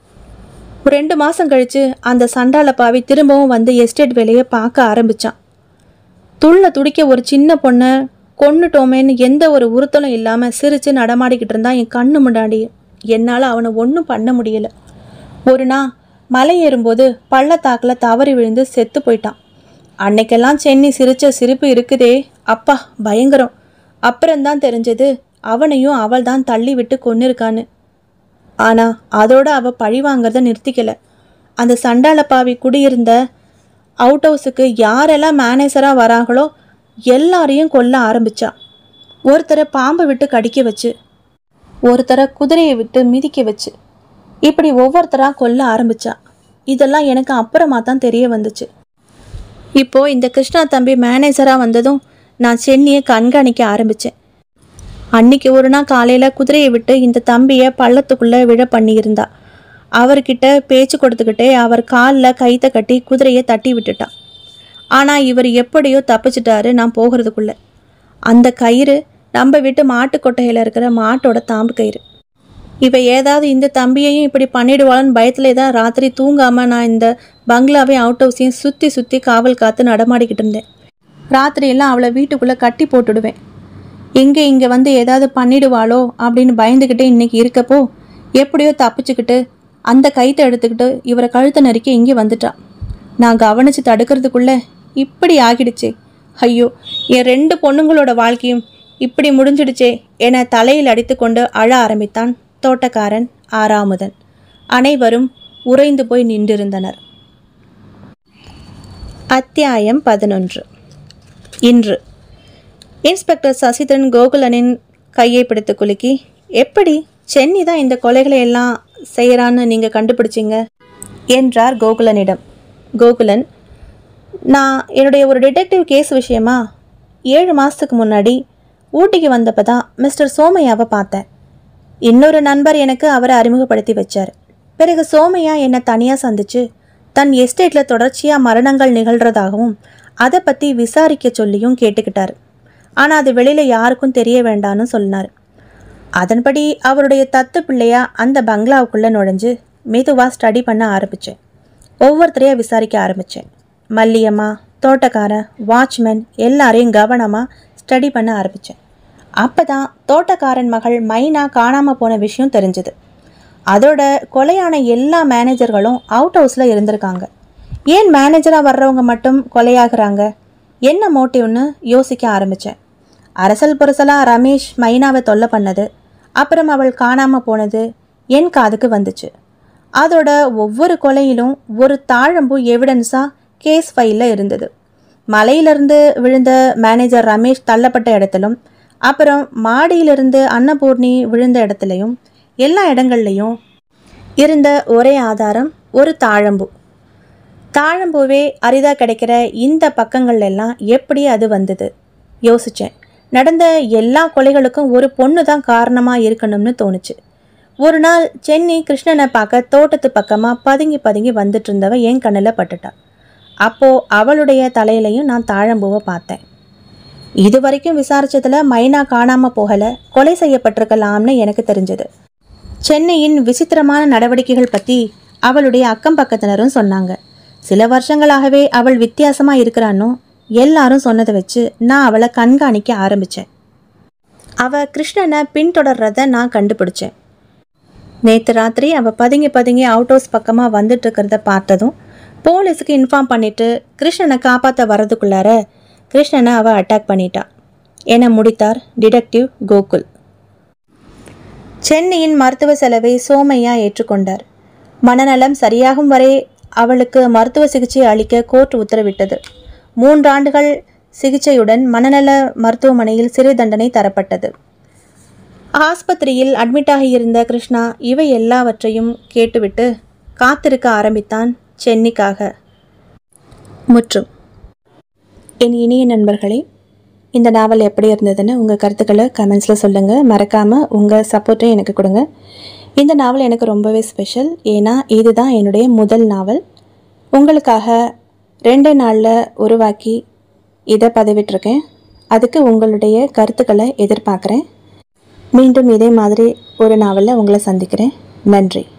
ரெண்டு மாதம் கழித்து அந்த சண்டால பாவி திரும்பவும் வந்து எஸ்டேட் வேலையை பார்க்க ஆரம்பித்தான். துள்ள துடிக்க ஒரு சின்ன பொண்ணை கொன்னுட்டோமேன்னு எந்த ஒரு உறுத்தலும் இல்லாமல் சிரித்து நடமாடிக்கிட்டு இருந்தான் என் கண்ணு முன்னாடி. என்னால் அவனை ஒன்றும் பண்ண முடியலை. ஒரு நாள் மலை ஏறும்போது பள்ளத்தாக்கில் தவறி விழுந்து செத்து போயிட்டான். அன்னைக்கெல்லாம் சென்னி சிரித்த சிரிப்பு இருக்குதே அப்பா, பயங்கரம். அப்புறம்தான் தெரிஞ்சது அவனையும் அவள் தான் தள்ளி விட்டு கொன்னிருக்கான்னு. ஆனால் அதோட அவள் பழி வாங்கிறத நிறுத்திக்கலை. அந்த சண்டால பாவி குடியிருந்த அவுட் ஹவுஸுக்கு யாரெல்லாம் மேனேஜராக வராங்களோ எல்லாரையும் கொல்ல ஆரம்பித்தா. ஒருத்தரை பாம்பை விட்டு கடிக்க வச்சு, ஒருத்தரை குதிரையை விட்டு மிதிக்க வச்சு, இப்படி ஒவ்வொருத்தராக கொல்ல ஆரம்பித்தா. இதெல்லாம் எனக்கு அப்புறமா தான் தெரிய வந்துச்சு. இப்போது இந்த கிருஷ்ணா தம்பி மேனேஜராக வந்ததும் நான் சென்னியை கண்காணிக்க ஆரம்பித்தேன். அன்னைக்கு ஒரு நாள் காலையில் குதிரையை விட்டு இந்த தம்பியை பள்ளத்துக்குள்ளே விழ பண்ணியிருந்தா. அவர்கிட்ட பேச்சு கொடுத்துக்கிட்டே அவர் காலில் கைத்தை கட்டி குதிரையை தட்டி விட்டுட்டான். ஆனால் இவர் எப்படியோ தப்பிச்சிட்டாரு நான் போகிறதுக்குள்ளே. அந்த கயிறு நம்ம வீட்டு மாட்டு கொட்டையில் இருக்கிற மாட்டோட தாம்பு கயிறு. இவ ஏதாவது இந்த தம்பியையும் இப்படி பண்ணிடுவாள்னு பயத்திலே தான் ராத்திரி தூங்காமல் நான் இந்த பங்களாவையும் அவுட் ஹவுஸையும் சுற்றி சுற்றி காவல் காத்து நடமாடிக்கிட்டு இருந்தேன். ராத்திரியெல்லாம் அவளை வீட்டுக்குள்ளே கட்டி போட்டுடுவேன். எங்கே இங்கே வந்து ஏதாவது பண்ணிடுவாளோ அப்படின்னு பயந்துக்கிட்டே இன்றைக்கி இருக்கப்போ எப்படியோ தப்பிச்சுக்கிட்டு அந்த கைத்தை எடுத்துக்கிட்டு இவரை கழுத்தை நறுக்கி இங்கே வந்துட்டான். நான் கவனித்து தடுக்கிறதுக்குள்ளே இப்படி ஆகிடுச்சே. ஐயோ, என் ரெண்டு பொண்ணுங்களோட வாழ்க்கையும் இப்படி முடிஞ்சிடுச்சே என தலையில் அடித்து கொண்டு அழ ஆரம்பித்தான் தோட்டக்காரன் ஆறாமுதன். அனைவரும் உறைந்து போய் நின்றிருந்தனர். அத்தியாயம் பதினொன்று. இன்று இன்ஸ்பெக்டர் சசிதரன் கோகுலனின் கையை பிடித்து குலுக்கி, எப்படி சென்னி தான் இந்த கொலைகளை எல்லாம் செய்கிறான்னு நீங்கள் கண்டுபிடிச்சிங்க என்றார் கோகுலனிடம். கோகுலன், நான் என்னுடைய ஒரு டிடெக்டிவ் கேஸ் விஷயமா ஏழு மாதத்துக்கு முன்னாடி ஊட்டிக்கு வந்தப்போ தான் மிஸ்டர் சோமையாவை பார்த்தேன். இன்னொரு நண்பர் எனக்கு அவரை அறிமுகப்படுத்தி வச்சார். பிறகு சோமையா என்னை தனியாக சந்தித்து தன் எஸ்டேட்டில் தொடர்ச்சியாக மரணங்கள் நிகழ்கிறதாகவும் அதை பற்றி விசாரிக்க சொல்லியும் கேட்டுக்கிட்டார். ஆனால் அது வெளியில் யாருக்கும் தெரிய வேண்டான்னு சொன்னார். அதன்படி அவருடைய தத்து பிள்ளையா அந்த பங்களாவுக்குள்ளே நுழைஞ்சு மெதுவாக ஸ்டடி பண்ண ஆரம்பித்தேன். ஒவ்வொருத்தரையாக விசாரிக்க ஆரம்பித்தேன். மல்லியம்மா, தோட்டக்காரன், வாட்ச்மேன் எல்லாரையும் கவனமாக ஸ்டடி பண்ண ஆரம்பித்தேன். அப்போ தான் தோட்டக்காரன் மகள் மைனா காணாமல் போன விஷயம் தெரிஞ்சுது. அதோட கொலையான எல்லா மேனேஜர்களும் அவுட் ஹவுஸில் இருந்திருக்காங்க. ஏன் மேனேஜராக வர்றவங்க மட்டும் கொலையாகிறாங்க, என்ன மோட்டிவ்னு யோசிக்க ஆரம்பித்தேன். அரசல் புரசலாக ரமேஷ் மைனாவை தொல்லை பண்ணது, அப்புறம் அவள் காணாமல் போனது என் காதுக்கு வந்துச்சு. அதோட ஒவ்வொரு கொலையிலும் ஒரு தாழம்பூ எவிடன்ஸாக கேஸ் ஃபைலில் இருந்தது. மலையிலிருந்து விழுந்த மேனேஜர் ரமேஷ் தள்ளப்பட்ட இடத்திலும், அப்புறம் மாடியிலிருந்து அன்னபூர்ணி விழுந்த இடத்துலையும், எல்லா இடங்கள்லையும் இருந்த ஒரே ஆதாரம் ஒரு தாழம்பூ. தாழம்பூவே அரிதாக கிடைக்கிற இந்த பக்கங்கள்லாம் எப்படி அது வந்தது யோசித்தேன். நடந்த எல்லா கொலைகளுக்கும் ஒரு பொண்ணு தான் காரணமாக இருக்கணும்னு தோணுச்சு. ஒரு நாள் சென்னி கிருஷ்ணனை பார்க்க தோட்டத்து பக்கமாக பதுங்கி பதுங்கி வந்துட்டு இருந்தவ என் கண்ணில் பட்டுட்டா. அப்போது அவளுடைய தலையிலையும் நான் தாழம்பூவை பார்த்தேன். இது வரைக்கும் விசாரித்ததில் மைனா காணாமல் போகலை, கொலை செய்யப்பட்டிருக்கலாம்னு எனக்கு தெரிஞ்சது. சென்னையின் விசித்திரமான நடவடிக்கைகள் பற்றி அவளுடைய அக்கம் பக்கத்தினரும் சொன்னாங்க. சில வருஷங்களாகவே அவள் வித்தியாசமாக இருக்கிறான்னு எல்லாரும் சொன்னதை வச்சு நான் அவளை கண்காணிக்க ஆரம்பித்தேன். அவள் கிருஷ்ணனை பின்தொடர்றதை நான் கண்டுபிடிச்சேன். நேற்று ராத்திரி அவள் பதுங்கி பதுங்கி அவுட் ஹவுஸ் பக்கமாக வந்துட்டு இருக்கிறத பார்த்ததும் போலீஸுக்கு இன்ஃபார்ம் பண்ணிவிட்டு கிருஷ்ணனை காப்பாற்ற வர்றதுக்குள்ளார கிருஷ்ணனை அவள் அட்டாக் பண்ணிட்டா என முடித்தார் டிடெக்டிவ் கோகுல். சென்னையின் மருத்துவ செலவை சோமையா ஏற்றுக்கொண்டார். மனநலம் சரியாகும் வரை அவளுக்கு மருத்துவ சிகிச்சை அளிக்க கோர்ட் உத்தரவிட்டது. மூன்றாண்டுகள் சிகிச்சையுடன் மனநல மருத்துவமனையில் சிறை தண்டனை தரப்பட்டது. ஆஸ்பத்திரியில் அட்மிட்டாகி இருந்த கிருஷ்ணா இவை எல்லாவற்றையும் கேட்டுவிட்டு காத்திருக்க ஆரம்பித்தான் சென்னிக்காக. முற்றும். என் இனிய நண்பர்களே, இந்த நாவல் எப்படி இருந்ததுன்னு உங்கள் கருத்துக்களை கமெண்ட்ஸில் சொல்லுங்கள். மறக்காமல் உங்கள் சப்போர்ட்டையும் எனக்கு கொடுங்க. இந்த நாவல் எனக்கு ரொம்பவே ஸ்பெஷல். ஏன்னா இதுதான் என்னுடைய முதல் நாவல். உங்களுக்காக ரெண்டு நாளில் உருவாக்கி இதை பதிவிட்டிருக்கேன். அதுக்கு உங்களுடைய கருத்துக்களை எதிர்பார்க்குறேன். மீண்டும் இதே மாதிரி ஒரு நாவலில் உங்களை சந்திக்கிறேன். நன்றி.